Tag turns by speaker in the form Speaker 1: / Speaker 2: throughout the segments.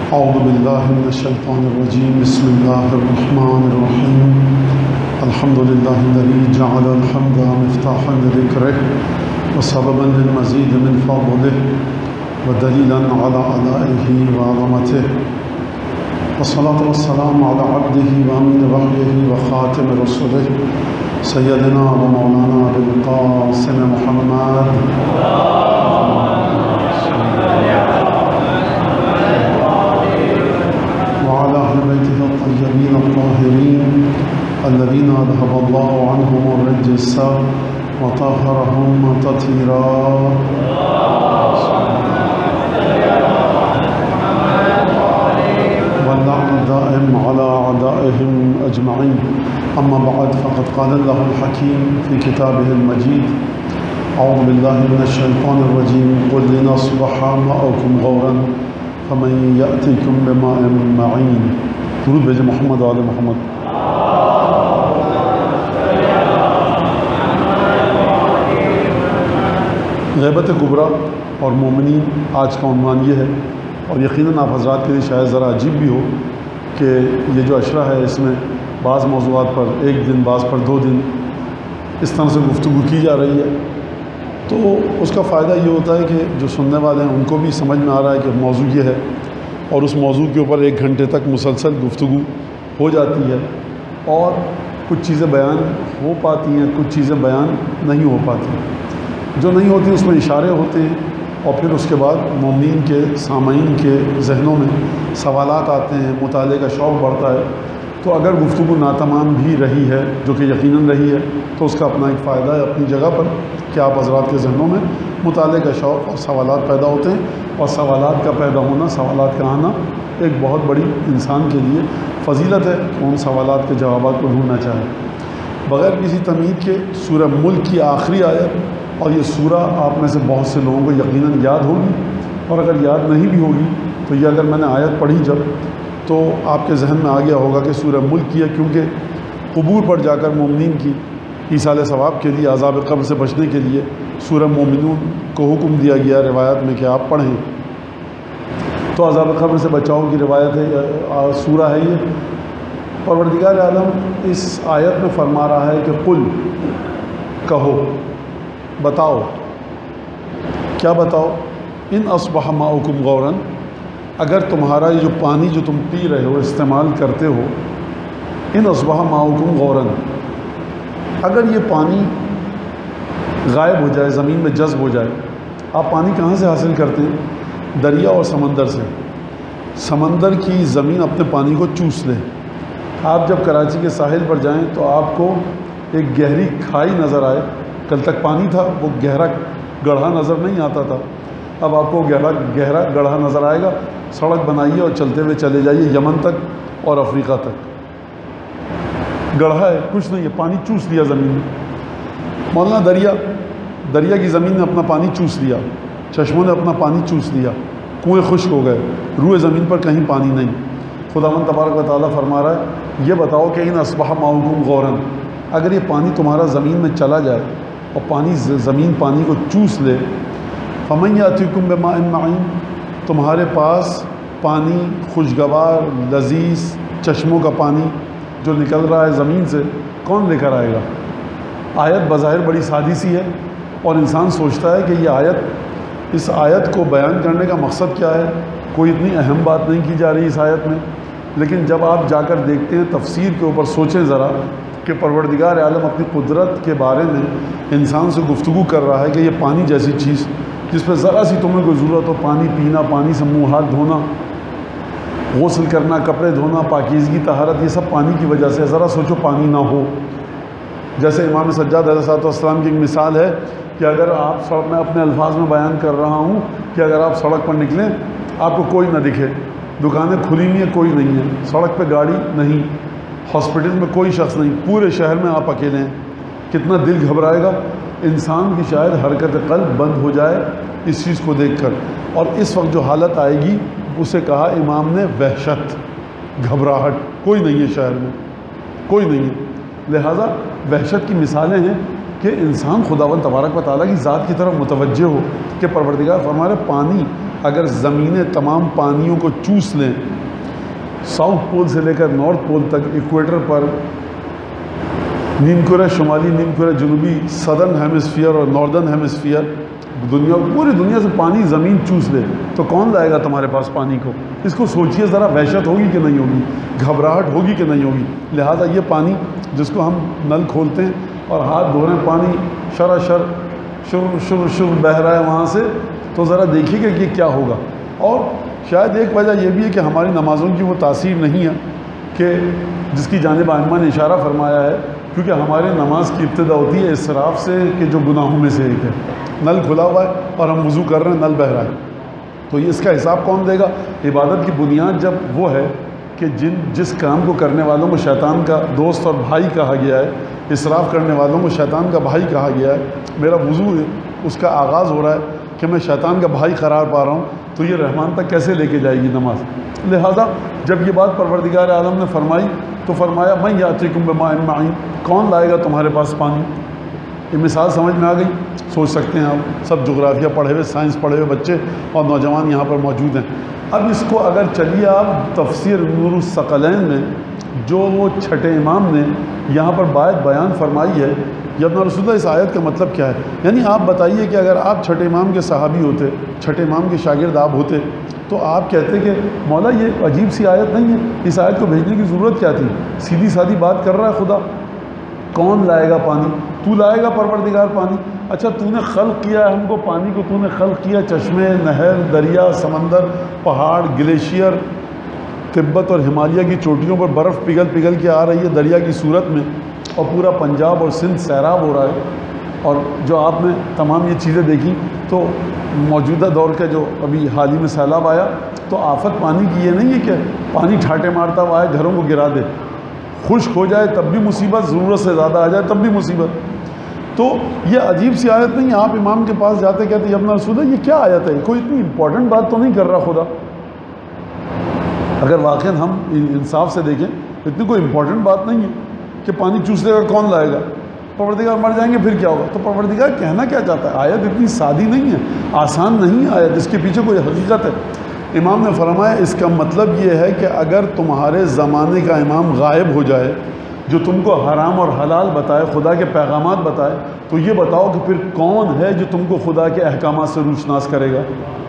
Speaker 1: اعوذ باللہ من الشیطان الرجیم بسم اللہ الرحمن الرحیم الحمد للہ الذی جعل الحمد مفتاحا لذکرہ وسببا للمزید من فضلہ ودلیلا علی آلائہ وعظمتہ والصلاة والسلام علی عبدہ وامین وحیہ وخاتم رسلہ سیدنا و مولانا بالقاسم محمد بيته الطيبين الطاهرين الذين أذهب الله عنهم الرجس وطهرهم تطهيرا واللعن الدائم على أعدائهم أجمعين. أما بعد فقد قال الله الحكيم في كتابه المجيد أعوذ بالله من الشيطان الرجيم قل لنصبح ماءكم غورا فمن يأتيكم بماء معين. درود بھیجے محمد و آل محمد. غیبت کبریٰ اور مومنین آج کا عنوان یہ ہے، اور یقیناً آپ حضرات کے لیے شاید ذرا عجیب بھی ہو کہ یہ جو عشرہ ہے اس میں بعض موضوعات پر ایک دن، بعض پر 2 دن اس طرح سے گفتگو کی جا رہی ہے. تو اس کا فائدہ یہ ہوتا ہے کہ جو سننے والے ہیں ان کو بھی سمجھ میں آ رہا ہے کہ موضوع یہ ہے، اور اس موضوع کے اوپر 1 گھنٹے تک مسلسل گفتگو ہو جاتی ہے، اور کچھ چیزیں بیان ہو پاتی ہیں، کچھ چیزیں بیان نہیں ہو پاتی. جو نہیں ہوتی اس میں اشارے ہوتے ہیں، اور پھر اس کے بعد مومنین کے سامعین کے ذہنوں میں سوالات آتے ہیں، مطالعے کا شوق بڑھتا ہے. تو اگر گفتگو ناتمام بھی رہی ہے، جو کہ یقیناً رہی ہے، تو اس کا اپنا ایک فائدہ ہے اپنی جگہ پر کہ آپ حضرات کے ذہنوں میں مطالعے کا شوق اور سوالات پیدا ہوتے ہیں، اور سوالات کا پیدا ہونا، سوالات کا آنا ایک بہت بڑی انسان کے لیے فضیلت ہے کہ ان سوالات کے جوابات کو ڈھونڈنا چاہے. بغیر کسی تمہید کے سورہ ملک کی آخری آیت، اور یہ سورہ آپ میں سے بہت سے لوگوں کو یقیناً یاد ہوگی، اور اگر یاد نہیں بھی ہوگی تو یہ اگر میں نے آیت پڑھی جب، تو آپ کے ذہن میں آ گیا ہوگا کہ سورہ ملک کی ہے، کیونکہ قبور پر جا کر مومنین کی ایصال ثواب کے لیے، عذاب قبر سے بچنے کے لیے سورہ مومنون کو حکم دیا گیا روایت میں کہ آپ پڑھیں. تو عذاب قبر سے بچاؤ کی روایت ہے، سورہ ہے یہ. پروردگار عالم اس آیت میں فرما رہا ہے کہ قل، کہو، بتاؤ. کیا بتاؤ؟ ان اصبح ماؤکم غورا، اگر تمہارا یہ جو پانی جو تم پی رہے ہو، استعمال کرتے ہو، ان اصبح ماؤکم غورا، اگر یہ پانی غائب ہو جائے، زمین میں جذب ہو جائے. آپ پانی کہاں سے حاصل کرتے ہیں؟ دریا اور سمندر سے. سمندر کی زمین اپنے پانی کو چوس لے. آپ جب کراچی کے ساحل پر جائیں تو آپ کو ایک گہری کھائی نظر آئے. کل تک پانی تھا، وہ گہرا گڑھا نظر نہیں آتا تھا، اب آپ کو گہرا گڑھا نظر آئے گا. سڑک بنائیے اور چلتے ہوئے چلے جائیے یمن تک اور افریقہ تک. گڑھا ہے، کچھ نہیں ہے، پانی چوس لیا زمین میں. مولانا دریا کی زمین نے اپنا پانی چوس لیا، چشموں نے اپنا پانی چوس لیا، کنویں خشک ہو گئے، روئے زمین پر کہیں پانی نہیں. خداوند تبارک و تعالیٰ فرما رہا ہے یہ بتاؤ کہ ان اصبح ماؤکم غورا، اگر یہ پانی تمہارا زمین میں چلا جائے اور زمین پانی کو چوس لے، فمن یأتیکم بماء معین، تمہارے پاس پانی خوشگوار لذیذ چشموں کا پانی جو نکل رہا ہے زمین سے، کون لے کر آئے گا؟ آیت بظاہر بڑی سادی سی ہے، اور انسان سوچتا ہے کہ یہ آیت، اس آیت کو بیان کرنے کا مقصد کیا ہے؟ کوئی اتنی اہم بات نہیں کی جا رہی اس آیت میں. لیکن جب آپ جا کر دیکھتے ہیں تفسیر کے اوپر، سوچیں ذرا کہ پروردگار عالم اپنی قدرت کے بارے میں انسان سے گفتگو کر رہا ہے کہ یہ پانی جیسی چیز جس پہ ذرا سی تمہیں کوئی ضرورت ہو، پانی پینا، پانی سے منہ ہاتھ دھونا، غسل کرنا، کپڑے دھونا، پاکیزگی، طہارت، یہ سب پانی کی وجہ سے. ذرا سوچو پانی نہ ہو. جیسے امام سجاد علیہ السلام کی ایک مثال ہے کہ اگر آپ سڑک، میں اپنے الفاظ میں بیان کر رہا ہوں کہ اگر آپ سڑک پر نکلیں، آپ کو کوئی نہ دکھے، دکانیں کھلی ہوئی ہیں، کوئی نہیں ہے، سڑک پہ گاڑی نہیں، ہاسپٹل میں کوئی شخص نہیں، پورے شہر میں آپ اکیلے ہیں، کتنا دل گھبرائے گا. انسان کی شاید حرکت قلب بند ہو جائے اس چیز کو دیکھ کر. اور اس وقت جو حالت آئے گی اسے کہا امام نے وحشت، گھبراہٹ. کوئی نہیں ہے شہر میں، کوئی نہیں ہے. لہٰذا وحشت کی مثالیں ہیں کہ انسان خداوند تبارک و تعالیٰ کی ذات کی طرف متوجہ ہو کہ پروردگار فرما رہے پانی اگر زمینیں تمام پانیوں کو چوس لیں، ساؤتھ پول سے لے کر نارتھ پول تک، ایکویٹر پر، نیم کرہ شمالی، نیم کرہ جنوبی، سدرن ہیمسفیئر اور ناردرن ہیمسفیئر، پوری دنیا سے پانی زمین چوس لے تو کون لائے گا تمہارے پاس پانی کو؟ اس کو سوچئے ذرا، وحشت ہوگی کہ نہیں ہوگی، گھبراہٹ ہوگی کہ نہیں ہوگی؟ لہٰذا یہ پانی جس کو ہم نل کھولتے ہیں اور ہاتھ دھو رہے ہیں، پانی شر بہہ رہا ہے وہاں سے، تو ذرا دیکھیے کہ یہ کیا ہوگا۔ اور شاید ایک وجہ یہ بھی ہے کہ ہماری نمازوں کی وہ تاثیر نہیں ہے کہ جس کی جانب ائمہ نے اشارہ فرمایا ہے، کیونکہ ہماری نماز کی ابتدا ہوتی ہے اسراف سے کہ جو گناہوں میں سے ایک ہے۔ نل کھلا ہوا ہے اور ہم وضو کر رہے ہیں، نل بہہ رہا ہے، تو اس کا حساب کون دے گا؟ عبادت کی بنیاد جب وہ ہے کہ جس کام کو کرنے والوں کو شیطان کا دوست اور بھائی کہا گیا ہے، اسراف کرنے والوں کو شیطان کا بھائی کہا گیا ہے، میرا وضو اس کا آغاز ہو رہا ہے کہ میں شیطان کا بھائی قرار پا رہا ہوں، تو یہ رحمان تک کیسے لے کے جائے گی نماز؟ لہذا جب یہ بات پروردگار عالم نے فرمائی تو فرمایا من یاتیکم بماء معین، کون لائے گا تمہارے پاس پانی؟ یہ مثال سمجھ میں آ گئی؟ سوچ سکتے ہیں آپ، سب جغرافیہ پڑھے ہوئے، سائنس پڑھے ہوئے بچے اور نوجوان یہاں پر موجود ہیں۔ اب اس کو اگر چلیے آپ تفسیر نور الثقلین میں جو وہ چھٹے امام نے یہاں پر بیان فرمائی ہے، یا اپنا رسول اللہ، اس آیت کا مطلب کیا ہے؟ یعنی آپ بتائیے کہ اگر آپ چھٹے امام کے صحابی ہوتے، چھٹے امام کے شاگرد آپ ہوتے، تو آپ کہتے کہ مولا یہ عجیب سی آیت نہیں ہے، اس آیت کو بھیجنے کی ضرورت کیا تھی؟ سیدھی سادھی بات کر رہا ہے خدا، کون لائے گا پانی؟ تو لائے گا پروردگار پانی؟ اچھا تو نے خلق کیا ہے ہم کو، پانی کو تو نے خلق کیا، چشمے، نہر، دریا، سمندر، پہاڑ، گلیشیئر، تبت اور ہمالیہ کی چوٹیوں پر برف پگھل کے آ رہی ہے دریا کی صورت میں، اور پورا پنجاب اور سندھ سیراب ہو رہا ہے۔ اور جو آپ نے تمام یہ چیزیں دیکھی، تو موجودہ دور کا جو ابھی حال ہی میں سیلاب آیا، تو آفت پانی کی یہ نہیں ہے کہ پانی ٹھاٹے مارتا ہوا آئے گھروں کو گرا دے، خشک ہو جائے تب بھی مصیبت، ضرورت سے زیادہ آ جائے تب بھی مصیبت۔ تو یہ عجیب سی آیت نہیں ہے۔ آپ امام کے پاس جاتے کہتے یا اپنا رسول یہ کیا آیت ہے؟ کوئی اتنی امپورٹنٹ بات تو نہیں کر رہا خدا؟ اگر واقعا ہم انصاف سے دیکھیں، اتنی کوئی امپورٹنٹ بات نہیں ہے کہ پانی چوس لے گا کون لائے گا، پروردگار مر جائیں گے پھر کیا ہوگا؟ تو پروردگار کہنا کیا چاہتا ہے؟ آیت اتنی سادی نہیں ہے، آسان نہیں ہے آیت، اس کے پیچھے کوئی حقیقت ہے۔ امام نے فرمایا اس کا مطلب یہ ہے کہ اگر تمہارے زمانے کا امام غائب ہو جائے جو تم کو حرام اور حلال بتائے، خدا کے پیغامات بتائے، تو یہ بتاؤ کہ پھر کون ہے جو تم کو خدا کے احکامات سے روشناس کرے گا؟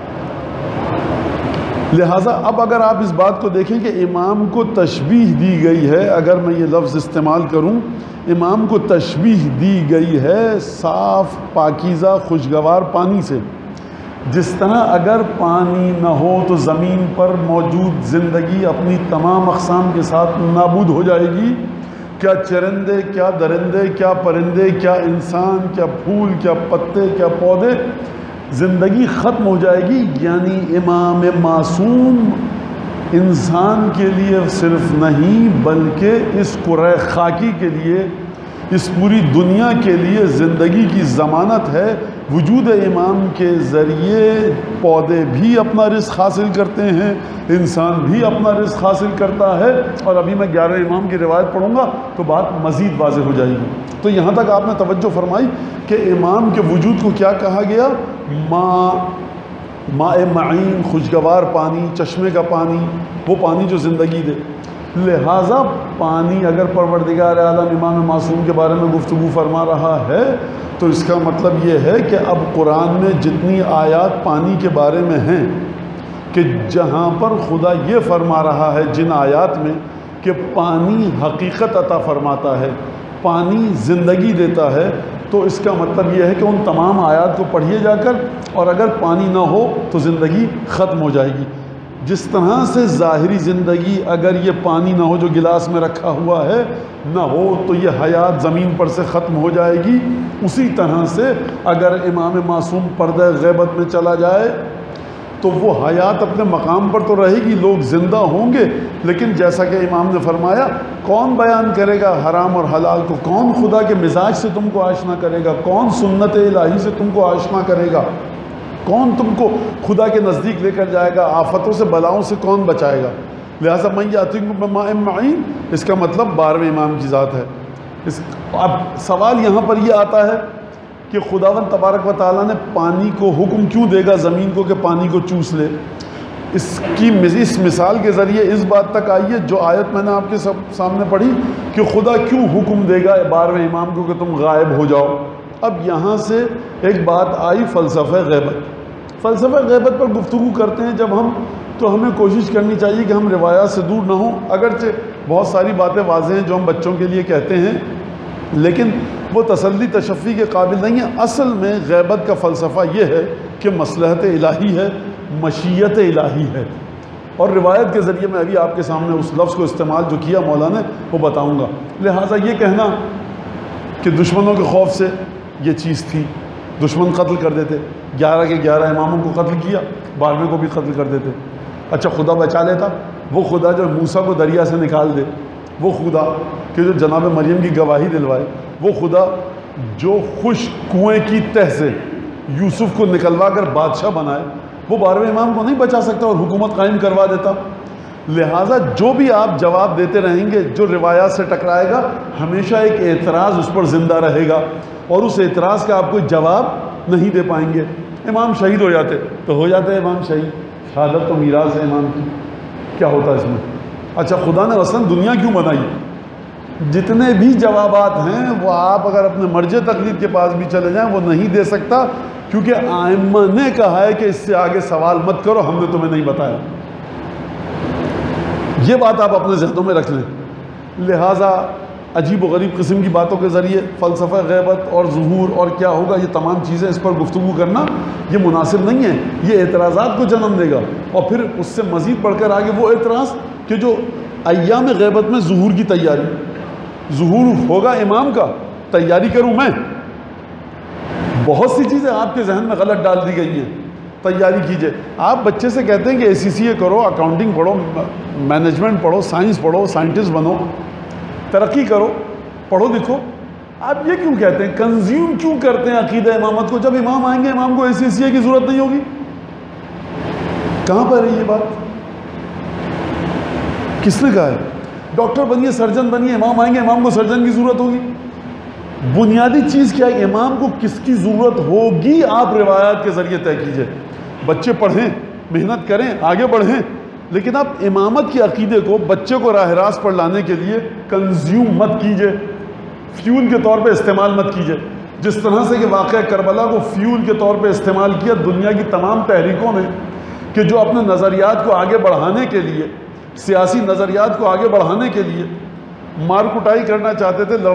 Speaker 1: لہٰذا اب اگر آپ اس بات کو دیکھیں کہ امام کو تشبیہ دی گئی ہے، اگر میں یہ لفظ استعمال کروں، امام کو تشبیہ دی گئی ہے صاف پاکیزہ خوشگوار پانی سے، جس طرح اگر پانی نہ ہو تو زمین پر موجود زندگی اپنی تمام اقسام کے ساتھ نابود ہو جائے گی۔ کیا چرندے، کیا درندے، کیا پرندے، کیا انسان، کیا پھول، کیا پتے، کیا پودے، زندگی ختم ہو جائے گی۔ یعنی امام معصوم انسان کے لیے صرف نہیں بلکہ اس کرۂ خاکی کے لیے، اس پوری دنیا کے لیے زندگی کی ضمانت ہے۔ وجود امام کے ذریعے پودے بھی اپنا رزق حاصل کرتے ہیں، انسان بھی اپنا رزق حاصل کرتا ہے۔ اور ابھی میں 11 امام کی روایت پڑھوں گا تو بات مزید واضح ہو جائے گی۔ تو یہاں تک آپ نے توجہ فرمائی کہ امام کے وجود کو کیا کہا گیا؟ ماء معین، خوشگوار پانی، چشمے کا پانی، وہ پانی جو زندگی دے۔ لہٰذا پانی اگر پروردگار عالم امام معصوم کے بارے میں گفتگو فرما رہا ہے تو اس کا مطلب یہ ہے کہ اب قرآن میں جتنی آیات پانی کے بارے میں ہیں، کہ جہاں پر خدا یہ فرما رہا ہے جن آیات میں کہ پانی حقیقت عطا فرماتا ہے، پانی زندگی دیتا ہے، تو اس کا مطلب یہ ہے کہ ان تمام آیات کو پڑھیے جا کر، اور اگر پانی نہ ہو تو زندگی ختم ہو جائے گی۔ جس طرح سے ظاہری زندگی اگر یہ پانی نہ ہو جو گلاس میں رکھا ہوا ہے نہ ہو تو یہ حیات زمین پر سے ختم ہو جائے گی، اسی طرح سے اگر امام معصوم پردہ غیبت میں چلا جائے تو وہ حیات اپنے مقام پر تو رہے گی، لوگ زندہ ہوں گے، لیکن جیسا کہ امام نے فرمایا کون بیان کرے گا حرام اور حلال کو؟ کون خدا کے مزاج سے تم کو آشنا کرے گا؟ کون سنت الہی سے تم کو آشنا کرے گا؟ کون تم کو خدا کے نزدیک لے کر جائے گا؟ آفتوں سے بلاؤں سے کون بچائے گا؟ لہٰذا من یاتیکم بماء معین، اس کا مطلب 12ویں امام کی ذات ہے۔ اب سوال یہاں پر یہ آتا ہے کہ خداوند تبارک و تعالیٰ نے پانی کو حکم کیوں دے گا زمین کو کہ پانی کو چوس لے؟ اس مثال کے ذریعے اس بات تک آئیے جو آیت میں نے آپ کے سامنے پڑھی کہ خدا کیوں حکم دے گا 12ویں امام کو کہ تم غائب ہو جاؤ۔ اب یہاں سے ایک بات آئی فلسفہ غیبت۔ فلسفہ غیبت پر گفتگو کرتے ہیں جب ہم، تو ہمیں کوشش کرنی چاہیے کہ ہم روایات سے دور نہ ہوں، اگرچہ بہت ساری باتیں واضح ہیں جو ہم بچوں کے لیے کہتے ہیں لیکن وہ تسلی تشفی کے قابل نہیں ہیں۔ اصل میں غیبت کا فلسفہ یہ ہے کہ مصلحت الہی ہے، مشیت الہی ہے، اور روایت کے ذریعے میں ابھی آپ کے سامنے اس لفظ کو استعمال جو کیا مولانا نے وہ بتاؤں گا۔ لہٰذا یہ کہنا کہ دشمنوں کے خوف سے یہ چیز تھی، دشمن قتل کر دیتے، 11 کے 11 اماموں کو قتل کیا، 12ویں کو بھی قتل کر دیتے۔ اچھا خدا بچا لیتا، وہ خدا جو موسیٰ کو دریا سے نکال دے، وہ خدا کہ جو جناب مریم کی گواہی دلوائے، وہ خدا جو خشک کنویں کی تہ سے یوسف کو نکلوا کر بادشاہ بنائے، وہ 12ویں امام کو نہیں بچا سکتا اور حکومت قائم کروا دیتا؟ لہٰذا جو بھی آپ جواب دیتے رہیں گے جو روایات سے ٹکرائے گا، ہمیشہ ایک اعتراض اس پر زندہ رہے گا اور اس اعتراض کا آپ کوئی جواب نہیں دے پائیں گے۔ امام شہید ہو جاتے تو ہو جاتے امام شہید، شہادت تو میراث ہے امام کی، کیا ہوتا ہے اس میں؟ اچھا خدا نے اصلاً دنیا کیوں بنائی؟ جتنے بھی جوابات ہیں وہ آپ اگر اپنے مرجع تقلید کے پاس بھی چلے جائیں وہ نہیں دے سکتا، کیونکہ ائمہ نے کہا ہے کہ اس سے آگے سوال مت کرو، ہم نے تمہیں نہیں بتایا۔ یہ بات آپ اپنے ذہنوں میں رکھ لیں۔ لہٰذا عجیب و غریب قسم کی باتوں کے ذریعے فلسفہ غیبت اور ظہور اور کیا ہوگا، یہ تمام چیزیں اس پر گفتگو کرنا یہ مناسب نہیں ہے، یہ اعتراضات کو جنم دے گا، اور پھر اس سے مزید بڑھ کر آگے وہ اعتراض کہ جو ایام غیبت میں ظہور کی تیاری، ظہور ہوگا امام کا، تیاری کروں میں؟ بہت سی چیزیں آپ کے ذہن میں غلط ڈال دی گئی ہیں، تیاری کیجئے۔ آپ بچے سے کہتے ہیں کہ ACCA کرو، اکاؤنٹنگ پڑھو، مینجمنٹ پڑھو، سائنس پڑھو، سائنٹسٹ بنو، ترقی کرو، پڑھو لکھو۔ آپ یہ کیوں کہتے ہیں، کنزیوم کیوں کرتے ہیں عقیدہ امامت کو؟ جب امام آئیں گے امام کو ACCA کی ضرورت نہیں ہوگی۔ کہاں پر ہے یہ بات؟ کس نے کہا ہے؟ ڈاکٹر بنیے، سرجن بنیے، امام آئیں گے امام کو سرجن کی ضرورت ہوگی۔ بنیادی چیز کیا ہے، امام کو کس کی ضرورت ہوگی آپ روایات کے ذریعے طے کیجئے۔ بچے پڑھیں، محنت کریں، آگے بڑھیں، لیکن آپ امامت کے عقیدے کو بچے کو راہ راست پر لانے کے لیے کنزیوم مت کیجئے، فیول کے طور پہ استعمال مت کیجئے۔ جس طرح سے کہ واقعہ کربلا کو فیول کے طور پہ استعمال کیا دنیا کی تمام تحریکوں نے، کہ جو اپنے نظریات کو آگے بڑھانے کے لیے، سیاسی نظریات کو آگے بڑھانے کے لیے مار کٹائی کرنا چاہتے تھے،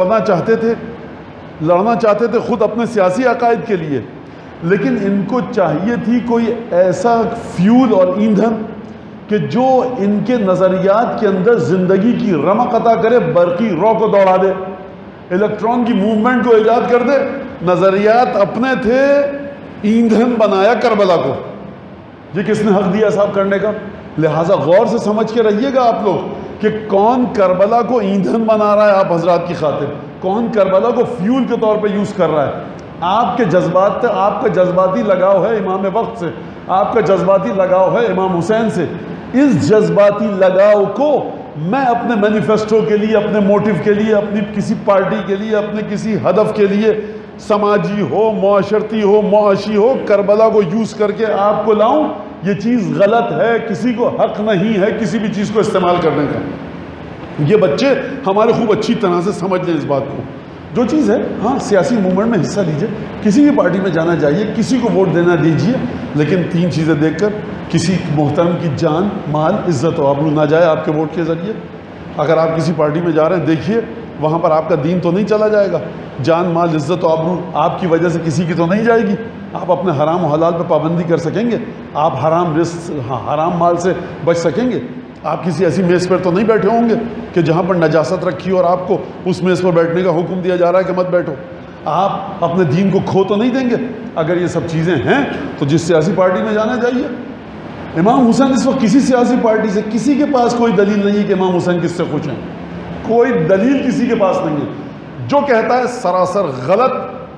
Speaker 1: لڑنا چاہتے تھے خود اپنے سیاسی عقائد کے لیے، لیکن ان کو چاہیے تھی کوئی ایسا فیول اور ایندھن کہ جو ان کے نظریات کے اندر زندگی کی رمق عطا کرے، برقی رو کو دوڑا دے، الیکٹران کی موومنٹ کو ایجاد کر دے۔ نظریات اپنے تھے، ایندھن بنایا کربلا کو۔ یہ کس نے حق دیا صاحب کرنے کا؟ لہٰذا غور سے سمجھ کے رہیے گا آپ لوگ کہ کون کربلا کو ایندھن بنا رہا ہے آپ حضرات کی خاطر، کون کربلا کو فیول کے طور پہ یوز کر رہا ہے۔ آپ کے جذبات، آپ کا جذباتی لگاؤ ہے امام وقت سے، آپ کا جذباتی لگاؤ ہے امام حسین سے۔ اس جذباتی لگاؤ کو میں اپنے مینیفیسٹو کے لیے، اپنے موٹیو کے لیے، اپنی کسی پارٹی کے لیے، اپنے کسی ہدف کے لیے، سماجی ہو، معاشرتی ہو، معاشی ہو، کربلا کو یوز کر کے آپ کو لاؤں، یہ چیز غلط ہے۔ کسی کو حق نہیں ہے کسی بھی چیز کو استعمال کرنے کا۔ یہ بچے ہمارے خوب اچھی طرح سے سمجھ لیں اس بات کو۔ جو چیز ہے، ہاں سیاسی موومنٹ میں حصہ لیجئے، کسی بھی پارٹی میں جانا چاہیے، کسی کو ووٹ دینا دیجئے، لیکن 3 چیزیں دیکھ کر کسی محترم کی جان، مال، عزت و آبرو نہ جائے آپ کے ووٹ کے ذریعے۔ اگر آپ کسی پارٹی میں جا رہے ہیں دیکھیے وہاں پر آپ کا دین تو نہیں چلا جائے گا، جان، مال، عزت و آبرو آپ کی وجہ سے کسی کی تو نہیں جائے گی۔ آپ اپنے حرام و حلال پہ پابندی کر سکیں گے، آپ حرام رزق، حرام مال سے بچ سکیں گے۔ آپ کسی ایسی میز پر تو نہیں بیٹھے ہوں گے کہ جہاں پر نجاست رکھی اور آپ کو اس میز پر بیٹھنے کا حکم دیا جا رہا ہے کہ مت بیٹھو۔ آپ اپنے دین کو کھو تو نہیں دیں گے۔ اگر یہ سب چیزیں ہیں تو جس سیاسی پارٹی میں جانا چاہیے۔ امام حسین اس وقت کسی سیاسی پارٹی سے، کسی کے پاس کوئی دلیل نہیں ہے کہ امام حسین کس سے خوش ہیں، کوئی دلیل کسی کے پاس نہیں ہے۔ جو کہتا ہے سراسر غلط،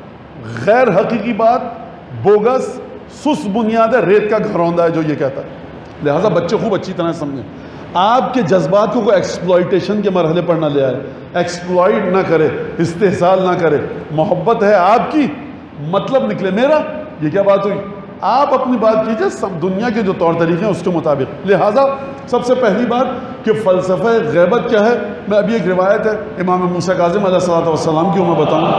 Speaker 1: غیر حقیقی بات، بوگس، سس بنیاد ہے، ریت کا گھروندا ہے جو یہ کہتا ہے۔ لہٰذا بچے خوب اچھی طرح سمجھیں، آپ کے جذبات کو کوئی ایکسپلائٹیشن کے مرحلے پر نہ لے آئے، ایکسپلائٹ نہ کرے، استحصال نہ کرے۔ محبت ہے آپ کی، مطلب نکلے میرا. یہ کیا بات ہوئی؟ آپ اپنی بات کیجئے دنیا کے جو طور طریقے ہیں اس کے مطابق. لہٰذا سب سے پہلی بات کہ فلسفہ غیبت کیا ہے. میں ابھی ایک روایت ہے امام موسیٰ کاظم علیہ الصلوۃ والسلام کی میں بتاؤں.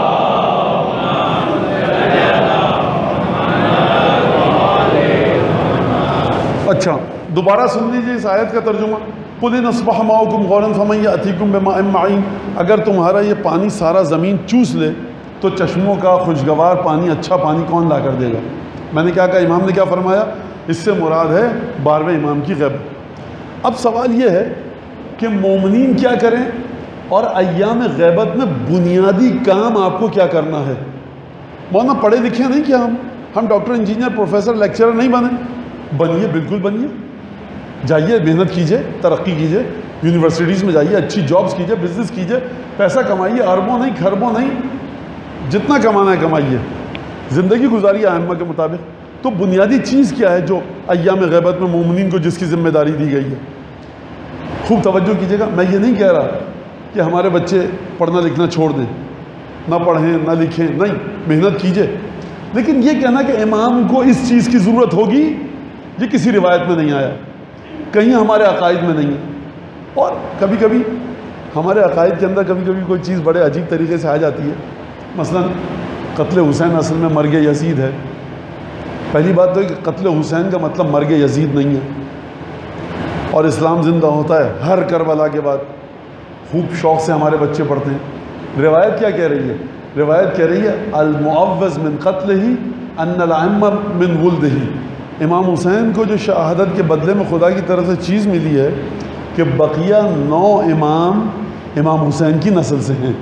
Speaker 1: اچھا دوبارہ سن لیجیے اس آیت کا ترجمہ. قُلْ إِنْ أَصْبَحَ مَاؤُكُمْ غَوْرًا فَمَنْ يَأْتِيكُمْ بِمَاءٍ مَّعِينٍ. اگر تمہارا یہ پانی سارا زمین چوس لے تو چشموں کا خوشگوار پانی، اچھا پانی کون لا کر دے گا؟ میں نے کیا کہا؟ امام نے کیا فرمایا؟ اس سے مراد ہے 12ویں امام کی غیبت. اب سوال یہ ہے کہ مومنین کیا کریں اور ایام غیبت میں بنیادی کام آپ کو کیا کرنا ہے؟ مولانا پڑھے لکھے نہیں کیا ہم ڈاکٹر انجینئر پروفیسر لیکچرر نہیں بنے؟ بنیے، بالکل بنیے. جائیے محنت کیجئے، ترقی کیجئے، یونیورسٹیز میں جائیے، اچھی جابز کیجئے، بزنس کیجئے، پیسہ کمائیے، اربوں نہیں کھربوں نہیں، جتنا کمانا ہے کمائیے، زندگی گزاریے ائمہ کے مطابق. تو بنیادی چیز کیا ہے جو ایام غیبت میں مومنین کو جس کی ذمہ داری دی گئی ہے؟ خوب توجہ کیجئے گا. میں یہ نہیں کہہ رہا کہ ہمارے بچے پڑھنا لکھنا چھوڑ دیں، نہ پڑھیں نہ لکھیں، نہیں، محنت کیجئے. لیکن یہ کہنا کہ امام کو اس چیز کی ضرورت ہوگی، یہ کسی روایت میں نہیں آیا، کہیں ہمارے عقائد میں نہیں ہے. اور کبھی کبھی ہمارے عقائد کے اندر کبھی کبھی کوئی چیز بڑے عجیب طریقے سے آ جاتی ہے. مثلا قتل حسین اصل میں مرگ یزید ہے. پہلی بات تو ہے کہ قتل حسین کا مطلب مرگ یزید نہیں ہے، اور اسلام زندہ ہوتا ہے ہر کربلا کے بعد. خوب شوق سے ہمارے بچے پڑھتے ہیں. روایت کیا کہہ رہی ہے؟ روایت کہہ رہی ہے المعوذ من قتلہ ان العم من ولدہ. امام حسین کو جو شہادت کے بدلے میں خدا کی طرف سے چیز ملی ہے کہ بقیہ 9 امام حسین کی نسل سے ہیں.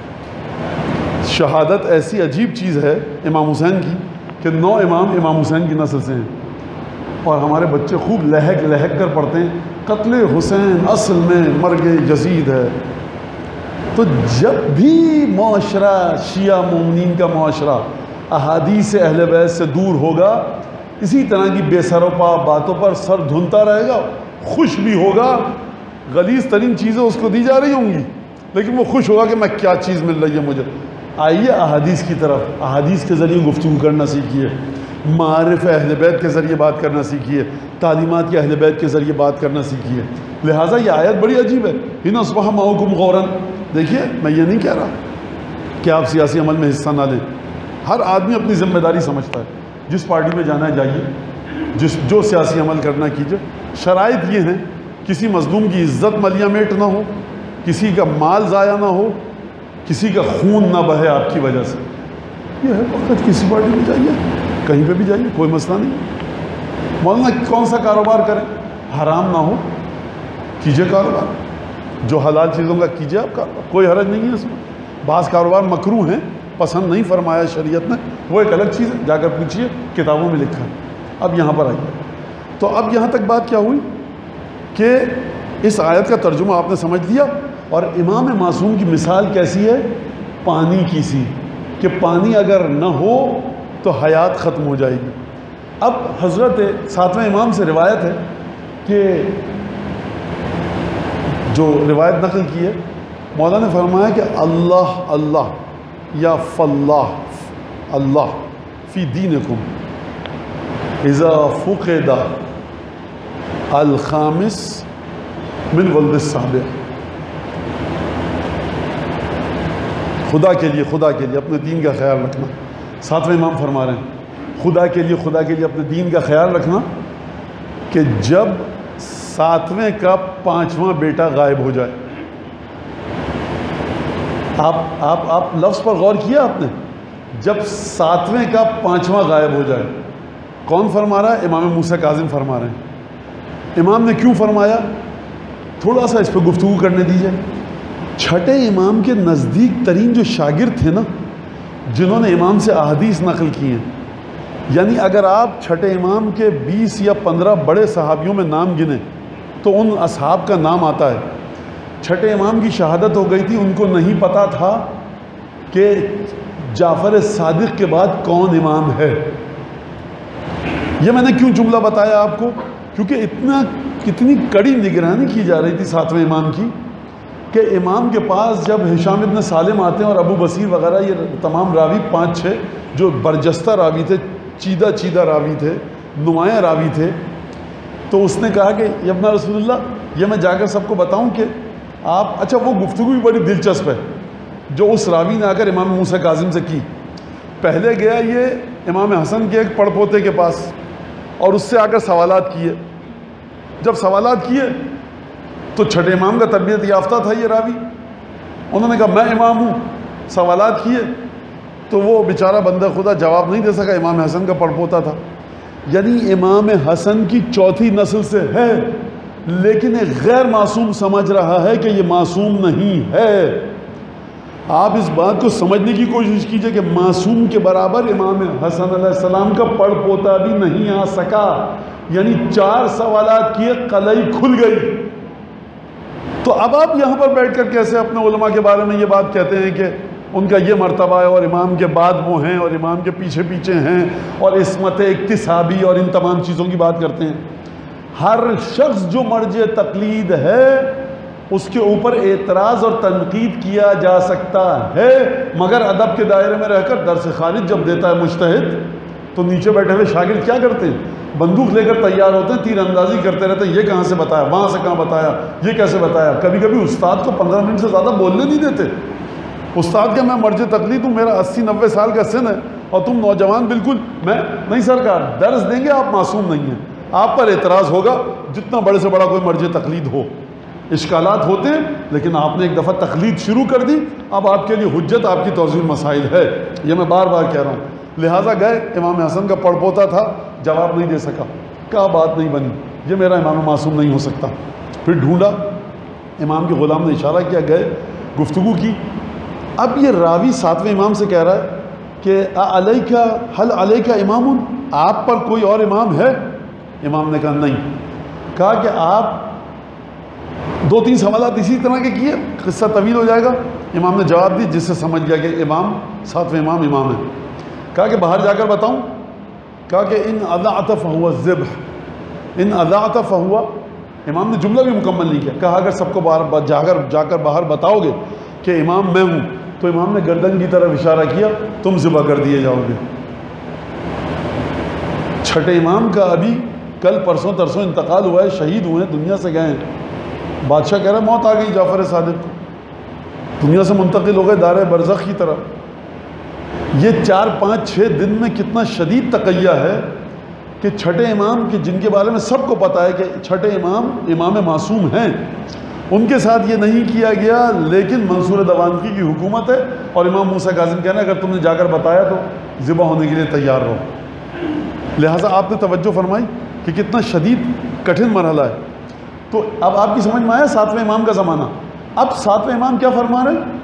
Speaker 1: شہادت ایسی عجیب چیز ہے امام حسین کی کہ 9 امام حسین کی نسل سے ہیں. اور ہمارے بچے خوب لہک لہک کر پڑھتے ہیں قتل حسین اصل میں مرگ یزید ہے. تو جب بھی معاشرہ شیعہ مومنین کا معاشرہ احادیث اہل بیت سے دور ہوگا، اسی طرح کی بے سر و پا باتوں پر سر دھنتا رہے گا. خوش بھی ہوگا، غلیظ ترین چیزیں اس کو دی جا رہی ہوں گی، لیکن وہ خوش ہوگا کہ میں کیا چیز مل رہی ہے مجھے. آئیے احادیث کی طرف. احادیث کے ذریعے گفتگو کرنا سیکھیے، معارف اہل بیت کے ذریعے بات کرنا سیکھیے، تعلیمات کے اہل بیت کے ذریعے بات کرنا سیکھیے. لہٰذا یہ آیت بڑی عجیب ہے. ان اصبح معکم غورا. دیکھیے میں یہ نہیں کہہ رہا کہ آپ سیاسی عمل میں حصہ نہ لیں. ہر آدمی اپنی ذمہ داری سمجھتا ہے. جس پارٹی میں جانا ہے جائیے، جو سیاسی عمل کرنا کیجیے. شرائط یہ ہیں کسی مظلوم کی عزت ملیہ میٹ نہ ہو، کسی کا مال ضائع نہ ہو، کسی کا خون نہ بہے آپ کی وجہ سے. یہ ہے وقت. کسی پارٹی میں جائیے، کہیں پہ بھی جائیے، کوئی مسئلہ نہیں. مولانا کون سا کاروبار کریں؟ حرام نہ ہو کیجیے کاروبار، جو حلال چیزوں کا کیجیے آپ کاروبار، کوئی حرج نہیں ہے اس میں. بعض کاروبار مکروہ ہیں، پسند نہیں فرمایا شریعت نے، وہ ایک الگ چیز ہے، جا کر پوچھیے، کتابوں میں لکھا ہے. اب یہاں پر آئیے. تو اب یہاں تک بات کیا ہوئی کہ اس آیت کا ترجمہ آپ نے سمجھ لیا. اور امام معصوم کی مثال کیسی ہے؟ پانی کی سی، کہ پانی اگر نہ ہو تو حیات ختم ہو جائے گی. اب حضرت 7ویں امام سے روایت ہے کہ جو روایت نقل کی ہے، مولانا نے فرمایا کہ اللہ اللہ یا فاللہ اللہ فی دینکم اذا فقد الخامس من ولد السابع. خدا کے لیے اپنے دین کا خیال رکھنا. 7ویں امام فرما رہے ہیں خدا کے لیے اپنے دین کا خیال رکھنا کہ جب 7ویں کا 5واں بیٹا غائب ہو جائے. آپ لفظ پر غور کیا آپ نے؟ جب 7ویں کا 5واں غائب ہو جائے. کون فرما رہا ہے؟ امام موسیٰ کاظم فرما رہے ہیں. امام نے کیوں فرمایا؟ تھوڑا سا اس پہ گفتگو کرنے دیجیے. چھٹے امام کے نزدیک ترین جو شاگرد تھے نا، جنہوں نے امام سے احادیث نقل کی ہیں، یعنی اگر آپ چھٹے امام کے 20 یا 15 بڑے صحابیوں میں نام گنیں تو ان اصحاب کا نام آتا ہے. چھٹے امام کی شہادت ہو گئی تھی، ان کو نہیں پتا تھا کہ جعفر صادق کے بعد کون امام ہے. یہ میں نے کیوں جملہ بتایا آپ کو؟ کیونکہ اتنی کڑی نگرانی کی جا رہی تھی 7ویں امام کی کہ امام کے پاس جب ہشام ابن سالم آتے ہیں اور ابو بصیر وغیرہ یہ تمام راوی 5-6 جو برجستہ راوی تھے، چیدہ راوی تھے، نمایاں راوی تھے، تو اس نے کہا کہ ابن رسول اللہ یہ میں جا کر سب کو بتاؤں کہ آپ، اچھا وہ گفتگو بھی بڑی دلچسپ ہے جو اس راوی نے آ کر امام موسیٰ کاظم سے کی۔ پہلے گیا یہ امام حسن کے ایک پڑ پوتے کے پاس اور اس سے آ کر سوالات کیے۔ جب سوالات کیے تو چھٹے امام کا تربیت یافتہ تھا یہ راوی، انہوں نے کہا میں امام ہوں، سوالات کیے تو وہ بیچارہ بندہ خدا جواب نہیں دے سکا، امام حسن کا پڑ پوتا تھا، یعنی امام حسن کی 4تھی نسل سے ہے، لیکن ایک غیر معصوم سمجھ رہا ہے کہ یہ معصوم نہیں ہے۔ آپ اس بات کو سمجھنے کی کوشش کیجئے کہ معصوم کے برابر امام حسن علیہ السلام کا پڑ پوتا بھی نہیں آ سکا، یعنی 4 سوالات کیے، قلعی کھل گئی۔ تو اب آپ یہاں پر بیٹھ کر کیسے اپنے علماء کے بارے میں یہ بات کہتے ہیں کہ ان کا یہ مرتبہ ہے اور امام کے بعد وہ ہیں اور امام کے پیچھے ہیں اور عصمت اکتسابی اور ان تمام چیزوں کی بات کرتے ہیں؟ ہر شخص جو مرجع تقلید ہے اس کے اوپر اعتراض اور تنقید کیا جا سکتا ہے، مگر ادب کے دائرے میں رہ کر درس خارج جب دیتا ہے مجتہد تو نیچے بیٹھے ہوئے شاگرد کیا کرتے ہیں؟ بندوق لے کر تیار ہوتے ہیں، تیر اندازی کرتے رہتے ہیں، یہ کہاں سے بتایا، وہاں سے کہاں بتایا، یہ کیسے بتایا۔ کبھی کبھی استاد کو 15 منٹ سے زیادہ بولنے نہیں دیتے۔ استاد کا میں مرجع تقلید ہوں، میرا 80-90 سال کا سن ہے اور تم نوجوان بالکل، میں نہیں سرکار، درس دیں گے، آپ معصوم نہیں ہیں، آپ پر اعتراض ہوگا جتنا بڑے سے بڑا کوئی مرجع تقلید ہو، اشکالات ہوتے ہیں، لیکن آپ نے ایک دفعہ تقلید شروع کر دی، اب آپ کے لیے حجت آپ کی توضیح مسائل ہے، یہ میں بار بار کہہ رہا ہوں۔ لہٰذا گئے، امام حسن کا پڑ پوتا تھا، جواب نہیں دے سکا، کہا بات نہیں بنی، یہ میرا امام معصوم نہیں ہو سکتا۔ پھر ڈھونڈا، امام کے غلام نے اشارہ کیا، گئے، گفتگو کی۔ اب یہ راوی 7ویں امام سے کہہ رہا ہے کہ حل علیکہ امام، آپ پر کوئی اور امام ہے؟ امام نے کہا نہیں۔ کہا کہ آپ 2-3 سوالات اسی طرح کے کیے، قصہ طویل ہو جائے گا۔ امام نے جواب دی جس سے سمجھ گیا کہ امام 7ویں امام ہے۔ کہا کہ باہر جا کر بتاؤں؟ کہا کہ ان اذعت فہو الذبح، ان اذعت فہو، امام نے جملہ بھی مکمل نہیں کیا، کہا اگر سب کو جا کر باہر بتاؤ گے کہ امام میں ہوں، تو امام نے گردن کی طرف اشارہ کیا، تم ذبح کر دیے جاؤ گے۔ چھٹے امام کا ابھی کل پرسوں ترسوں انتقال ہوا ہے، شہید ہوئے ہیں، دنیا سے گئے ہیں۔ بادشاہ کہہ رہا ہے موت آ گئی جعفر صادق کو، دنیا سے منتقل ہو گئے دار برزخ کی طرف۔ یہ 4-5-6 دن میں کتنا شدید تقیہ ہے کہ چھٹے امام کے جن کے بارے میں سب کو پتہ ہے کہ چھٹے امام معصوم ہیں، ان کے ساتھ یہ نہیں کیا گیا، لیکن منصور دوانقی کی حکومت ہے اور امام موسیٰ کاظم کہنا اگر تم نے جا کر بتایا تو ذبح ہونے کے لیے تیار رہو۔ لہٰذا آپ نے توجہ فرمائی کہ کتنا شدید کٹھن مرحلہ ہے۔ تو اب آپ کی سمجھ میں آیا 7ویں امام کا زمانہ۔ اب 7ویں امام کیا فرما رہے ہیں؟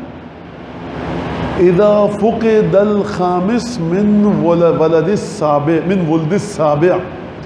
Speaker 1: اذا فقد الخامس من ولد السابع،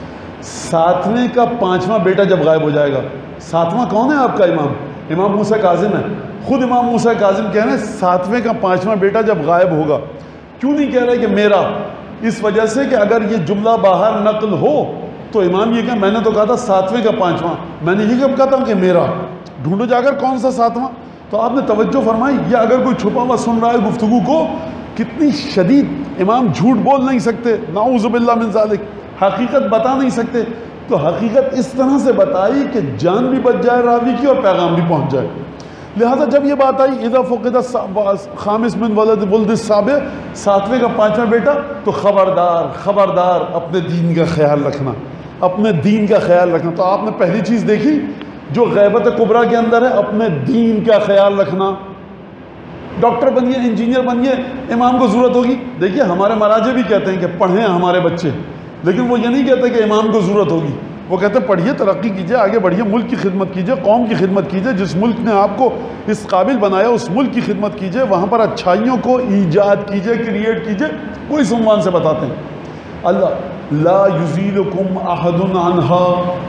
Speaker 1: 7ویں کا 5واں بیٹا جب غائب ہو جائے گا۔ 7واں کون ہے آپ کا امام؟ امام موسیٰ کاظم ہے۔ خود امام موسیٰ کاظم کہہ رہے ہیں 7ویں کا 5واں بیٹا جب غائب ہوگا۔ کیوں نہیں کہہ رہے کہ میرا؟ اس وجہ سے کہ اگر یہ جملہ باہر نقل ہو تو امام یہ کہ میں نے تو کہا تھا 7ویں کا 5واں، میں نے یہ کب کہا تھا کہ میرا، ڈھونڈو جا کر کون سا 7واں۔ تو آپ نے توجہ فرمائی، یا اگر کوئی چھپا ہوا سن رہا ہے گفتگو کو، کتنی شدید، امام جھوٹ بول نہیں سکتے، نعوذ باللہ من ذالک، حقیقت بتا نہیں سکتے، تو حقیقت اس طرح سے بتائی کہ جان بھی بچ جائے راوی کی اور پیغام بھی پہنچ جائے۔ لہذا جب یہ بات آئی اذا فقد خامس من ولد السابع، 7ویں کا 5واں بیٹا، تو خبردار اپنے دین کا خیال رکھنا، اپنے دین کا خیال رکھنا۔ تو آپ نے پہلی چیز دیکھی جو غیبت کبریٰ کے اندر ہے، اپنے دین کا خیال رکھنا۔ ڈاکٹر بنیے، انجینئر بنیے، امام کو ضرورت ہوگی۔ دیکھیے ہمارے مراجع بھی کہتے ہیں کہ پڑھیں ہمارے بچے، لیکن وہ یہ نہیں کہتے کہ امام کو ضرورت ہوگی، وہ کہتے ہیں پڑھیے، ترقی کیجئے، آگے بڑھیے، ملک کی خدمت کیجئے، قوم کی خدمت کیجئے، جس ملک نے آپ کو اس قابل بنایا اس ملک کی خدمت کیجئے، وہاں پر اچھائیوں کو ایجاد کیجئے، کریٹ کیجئے۔ وہ اس عنوان سے بتاتے ہیں۔ اللہ لا یزیلکم احد عنہا،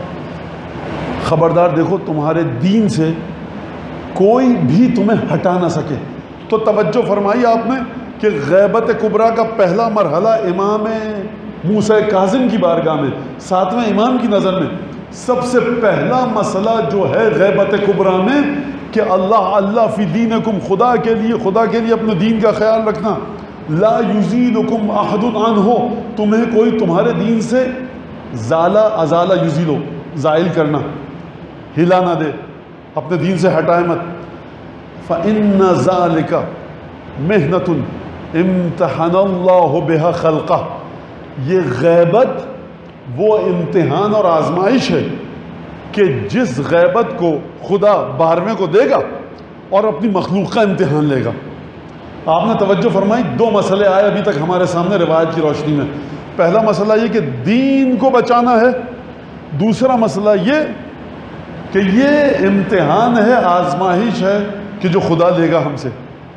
Speaker 1: خبردار دیکھو تمہارے دین سے کوئی بھی تمہیں ہٹا نہ سکے۔ تو توجہ فرمائی آپ نے کہ غیبت کبریٰ کا پہلا مرحلہ امام موسیٰ کاظم کی بارگاہ میں، 7ویں امام کی نظر میں سب سے پہلا مسئلہ جو ہے غیبت کبریٰ میں، کہ اللہ فی دینکم، خدا کے لیے اپنے دین کا خیال رکھنا، لا یزیلکم احد عنہ، تمہیں کوئی تمہارے دین سے ازالہ یزیلو، زائل کرنا، ہلا نہ دے، اپنے دین سے ہٹائے مت۔ فَإِنَّ ذَلِكَ مِحْنَةٌ امتحن اللہ بها خلقہ، یہ غیبت وہ امتحان اور آزمائش ہے کہ جس غیبت کو خدا 12ویں کو دے گا اور اپنی مخلوق کا امتحان لے گا۔ آپ نے توجہ فرمائی، 2 مسئلے آئے ابھی تک ہمارے سامنے روایت کی روشنی میں۔ پہلا مسئلہ یہ کہ دین کو بچانا ہے، دوسرا مسئلہ یہ کہ یہ امتحان ہے، آزمائش ہے کہ جو خدا لے گا ہم سے۔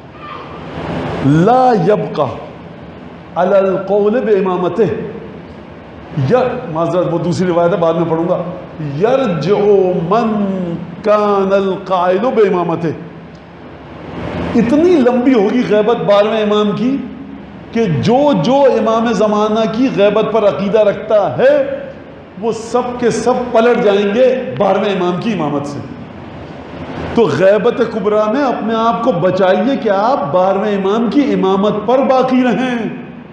Speaker 1: لا یبقى علی القول بامامتہ، معذرت وہ دوسری روایت ہے بعد میں پڑھوں گا، یرجع من کان القائل بامامتہ، اتنی لمبی ہوگی غیبت 12ویں امام کی کہ جو امام زمانہ کی غیبت پر عقیدہ رکھتا ہے وہ سب کے سب پلٹ جائیں گے 12ویں امام کی امامت سے۔ تو غیبت کبریٰ میں اپنے آپ کو بچائیے کہ آپ 12ویں امام کی امامت پر باقی رہیں۔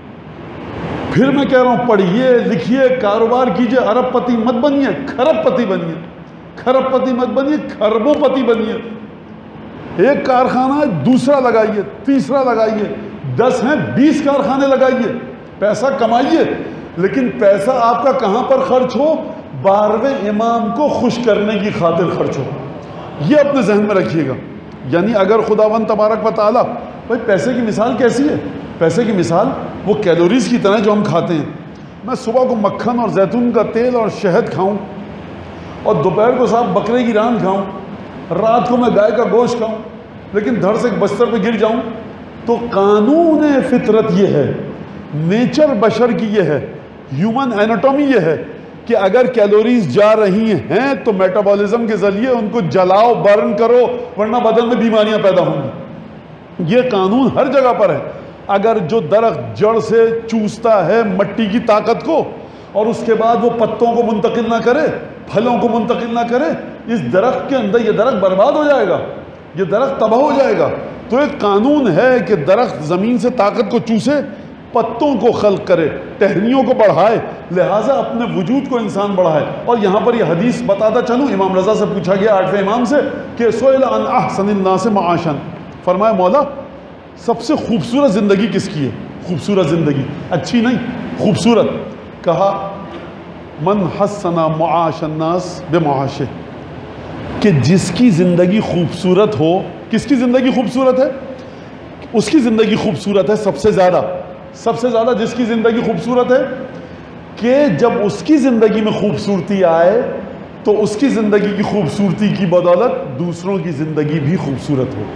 Speaker 1: پھر میں کہہ رہا ہوں، پڑھیے لکھیے کاروبار کیجئے، ارب پتی مت بنیے، کھرب پتی بنیے، کھرب پتی مت بنیے، کھربوں پتی بنیے۔ ایک کارخانہ ہے، دوسرا لگائیے، تیسرا لگائیے، 10 ہیں 20 کارخانے لگائیے، پیسہ کمائیے، لیکن پیسہ آپ کا کہاں پر خرچ ہو؟ 12ویں امام کو خوش کرنے کی خاطر خرچ ہو۔ یہ اپنے ذہن میں رکھیے گا۔ یعنی اگر خداوند تبارک و تعالیٰ، بھائی پیسے کی مثال کیسی ہے؟ پیسے کی مثال وہ کیلوریز کی طرح جو ہم کھاتے ہیں۔ میں صبح کو مکھن اور زیتون کا تیل اور شہد کھاؤں، اور دوپہر کو صاحب بکرے کی ران کھاؤں، رات کو میں گائے کا گوشت کھاؤں، لیکن دھڑ سے بستر پہ گر جاؤں، تو قانون فطرت یہ ہے، نیچر بشر کی یہ ہے، ہیومن ایناٹومی یہ ہے کہ اگر کیلوریز جا رہی ہیں تو میٹابولزم کے ذریعے ان کو جلاؤ، برن کرو، ورنہ بدن میں بیماریاں پیدا ہوں گی۔ یہ قانون ہر جگہ پر ہے۔ اگر جو درخت جڑ سے چوستا ہے مٹی کی طاقت کو اور اس کے بعد وہ پتوں کو منتقل نہ کرے، پھلوں کو منتقل نہ کرے، اس درخت کے اندر یہ درخت برباد ہو جائے گا، یہ درخت تباہ ہو جائے گا۔ تو ایک قانون ہے کہ درخت زمین سے طاقت کو چوسے، پتوں کو خلق کرے، ٹہنیوں کو بڑھائے، لہٰذا اپنے وجود کو انسان بڑھائے۔ اور یہاں پر یہ حدیث بتاتا چلوں، امام رضا سے پوچھا گیا 8ویں امام سے کہ سئل عن احسن الناس معاشا، فرمایا مولا سب سے خوبصورت زندگی کس کی ہے؟ خوبصورت زندگی، اچھی نہیں، خوبصورت۔ کہا من حسن معاش الناس بمعاشہ، کہ جس کی زندگی خوبصورت ہو۔ کس کی زندگی خوبصورت ہے؟ اس کی زندگی خوبصورت ہے سب سے زیادہ جس کی زندگی خوبصورت ہے کہ جب اس کی زندگی میں خوبصورتی آئے تو اس کی زندگی کی خوبصورتی کی بدولت دوسروں کی زندگی بھی خوبصورت ہو۔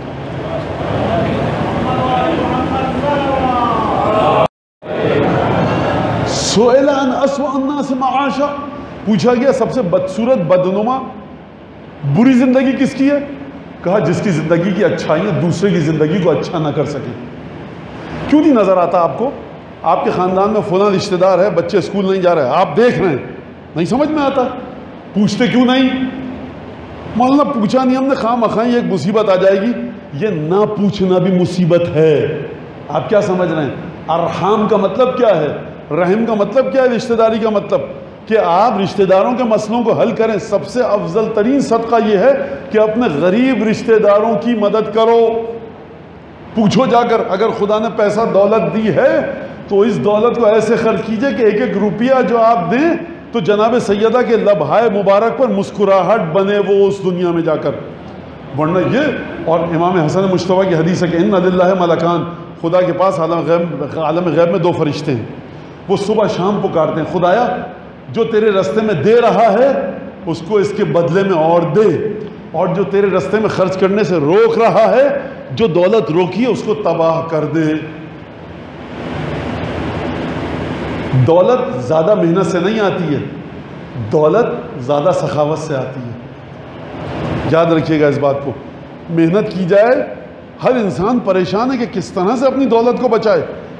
Speaker 1: سئل عن اسوأ الناس معاشا، پوچھا گیا سب سے بدصورت بدنما بری زندگی کس کی ہے؟ کہا جس کی زندگی کی اچھائیاں دوسرے کی زندگی کو اچھا نہ کر سکیں۔ کیوں نہیں نظر آتا آپ کو؟ آپ کے خاندان میں فلاں رشتہ دار ہے، بچے اسکول نہیں جا رہے، آپ دیکھ رہے ہیں، نہیں سمجھ میں آتا، پوچھتے کیوں نہیں؟ مولانا پوچھا نہیں ہم نے، خواہ مخواہ ایک مصیبت آ جائے گی۔ یہ نہ پوچھنا بھی مصیبت ہے۔ آپ کیا سمجھ رہے ہیں؟ ارحام کا مطلب کیا ہے؟ رحم کا مطلب کیا ہے؟ رشتہ داری کا مطلب کہ آپ رشتہ داروں کے مسئلوں کو حل کریں۔ سب سے افضل ترین صدقہ یہ ہے کہ اپنے غریب رشتہ داروں کی مدد کرو۔ پوچھو جا کر، اگر خدا نے پیسہ دولت دی ہے تو اس دولت کو ایسے خرچ کیجئے کہ ایک ایک روپیہ جو آپ دیں تو جناب سیدہ کے لبہائے مبارک پر مسکراہٹ بنے وہ اس دنیا میں جا کر، ورنہ یہ۔ اور امام حسن مجتبیٰ کی حدیث ہے کہ ان للہ ملکان، خدا کے پاس عالم غیب میں 2 فرشتے ہیں، وہ صبح شام پکارتے ہیں، خدایا جو تیرے رستے میں دے رہا ہے اس کو اس کے بدلے میں اور دے، اور جو تیرے رستے میں خرچ کرنے سے روک رہا ہے، جو دولت روکی ہے اس کو تباہ کر دے۔ دولت زیادہ محنت سے نہیں آتی ہے، دولت زیادہ سخاوت سے آتی ہے۔ یاد رکھیے گا اس بات کو، محنت کی جائے۔ ہر انسان پریشان ہے کہ کس طرح سے اپنی دولت کو بچائے۔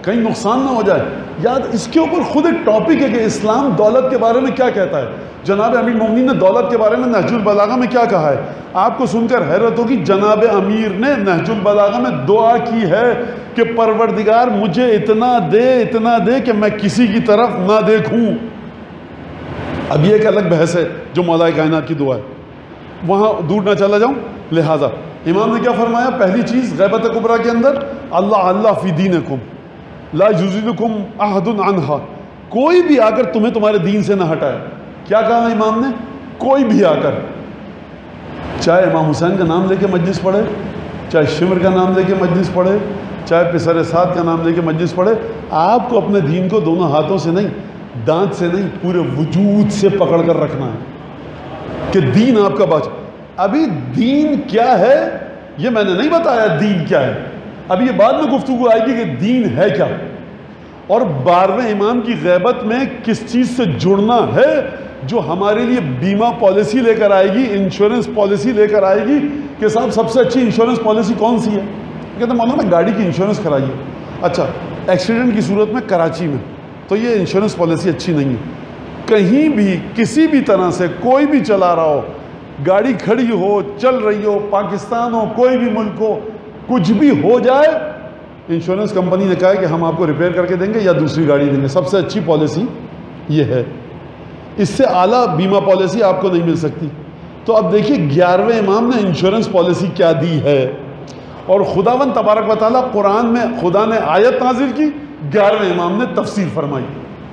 Speaker 1: کہیں نقصان نہ ہو جائے. یاد اس کے اوپر خود ایک ٹاپک ہے کہ اسلام دولت کے بارے میں کیا کہتا ہے. جناب امیر المومنین نے دولت کے بارے میں نہج البلاغہ میں کیا کہا ہے. آپ کو سن کر حیرت ہوگی، جناب امیر نے نہج البلاغہ میں دعا کی ہے کہ پروردگار مجھے اتنا دے کہ میں کسی کی طرف نہ دیکھوں. اب یہ ایک الگ بحث ہے جو مولا کائنات کی دعا ہے، وہاں دور نہ چلا جاؤں. لہٰذا امام نے کیا فرمایا؟ پہلی چیز غیبت کبریٰ کے اندر اللہ فی دینکم لا یزیلکم احد عنہا، کوئی بھی آ کر تمہیں تمہارے دین سے نہ ہٹائے. کیا کہا امام نے؟ کوئی بھی آ کر، چاہے امام حسین کا نام لے کے مجلس پڑھے، چاہے شمر کا نام لے کے مجلس پڑھے، چاہے پسر سعد کا نام لے کے مجلس پڑھے، آپ کو اپنے دین کو دونوں ہاتھوں سے نہیں، دانت سے نہیں، پورے وجود سے پکڑ کر رکھنا ہے کہ دین آپ کا بچ. ابھی دین کیا ہے یہ میں نے نہیں بتایا. دین کیا ہے اب یہ بعد میں گفتگو آئے گی کہ دین ہے کیا. اور 12ویں امام کی غیبت میں کس چیز سے جڑنا ہے جو ہمارے لیے بیمہ پالیسی لے کر آئے گی، انشورنس پالیسی لے کر آئے گی کہ صاحب سب سے اچھی انشورنس پالیسی کون سی ہے؟ کہتے ہیں مولانا گاڑی کی انشورنس کرائیے. اچھا ایکسیڈنٹ کی صورت میں کراچی میں تو یہ انشورنس پالیسی اچھی نہیں ہے. کہیں بھی کسی بھی طرح سے کوئی بھی چلا رہا ہو، گاڑی کھڑی ہو، چل رہی ہو، پاکستان ہو، کوئی بھی ملک ہو، کچھ بھی ہو جائے، انشورنس کمپنی نے کہا ہے کہ ہم آپ کو ریپیئر کر کے دیں گے یا دوسری گاڑی دیں گے. سب سے اچھی پالیسی یہ ہے، اس سے اعلیٰ بیمہ پالیسی آپ کو نہیں مل سکتی. تو اب دیکھیے 11ویں امام نے انشورنس پالیسی کیا دی ہے. اور خداوند تبارک و تعالیٰ قرآن میں خدا نے آیت نازل کی، 11ویں امام نے تفسیر فرمائی.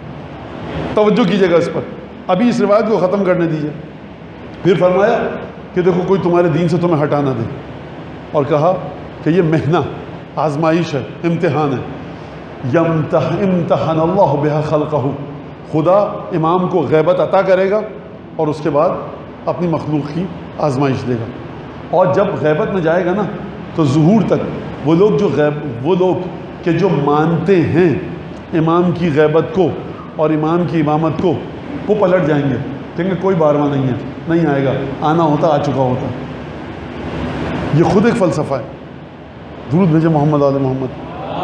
Speaker 1: توجہ کیجیے گا اس پر، ابھی اس روایت کو ختم کرنے دیجیے. پھر فرمایا کہ دیکھو کوئی تمہارے دین سے تمہیں ہٹا نہ دے، اور کہا کہ یہ محنہ آزمائش ہے، امتحان ہے. امتحن اللہ بہا خلقہ، خدا امام کو غیبت عطا کرے گا اور اس کے بعد اپنی مخلوق کی آزمائش دے گا. اور جب غیبت میں جائے گا نا تو ظہور تک وہ لوگ کہ جو مانتے ہیں امام کی غیبت کو اور امام کی امامت کو، وہ پلٹ جائیں گے، کہیں گے کوئی بارواں نہیں ہے، نہیں آئے گا، آنا ہوتا آ چکا ہوتا. یہ خود ایک فلسفہ ہے. درود بھیجے محمد آل محمد.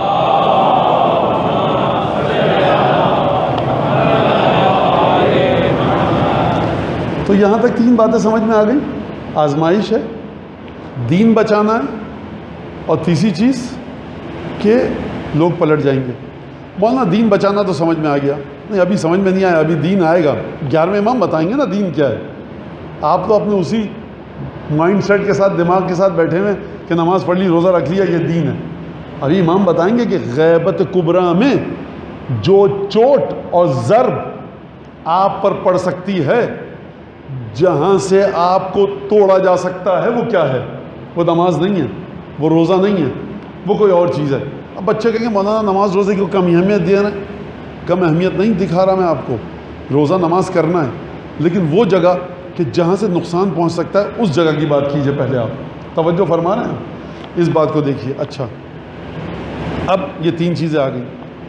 Speaker 1: تو یہاں تک 3 باتیں سمجھ میں آ گئی. آزمائش ہے، دین بچانا ہے، اور تیسری چیز کہ لوگ پلٹ جائیں گے. مولانا دین بچانا تو سمجھ میں آ گیا، نہیں ابھی سمجھ میں نہیں آیا، ابھی دین آئے گا. 11ویں امام بتائیں گے نا دین کیا ہے. آپ تو اپنے اسی مائنڈ سیٹ کے ساتھ، دماغ کے ساتھ بیٹھے ہوئے کہ نماز پڑھ لی، روزہ رکھ لیا، یہ دین ہے. ابھی امام بتائیں گے کہ غیبت کبریٰ میں جو چوٹ اور ضرب آپ پر پڑ سکتی ہے، جہاں سے آپ کو توڑا جا سکتا ہے، وہ کیا ہے؟ وہ نماز نہیں ہے، وہ روزہ نہیں ہے، وہ کوئی اور چیز ہے. اب بچے کہیں گے مولانا نماز روزے کی کم اہمیت دیا نا. کم اہمیت نہیں دکھا رہا میں آپ کو، روزہ نماز کرنا ہے، لیکن وہ جگہ کہ جہاں سے نقصان پہنچ سکتا ہے اس جگہ کی بات کیجئے. پہلے آپ توجہ فرما رہے ہیں، اس بات کو دیکھیے. اچھا اب یہ 3 چیزیں آ گئیں.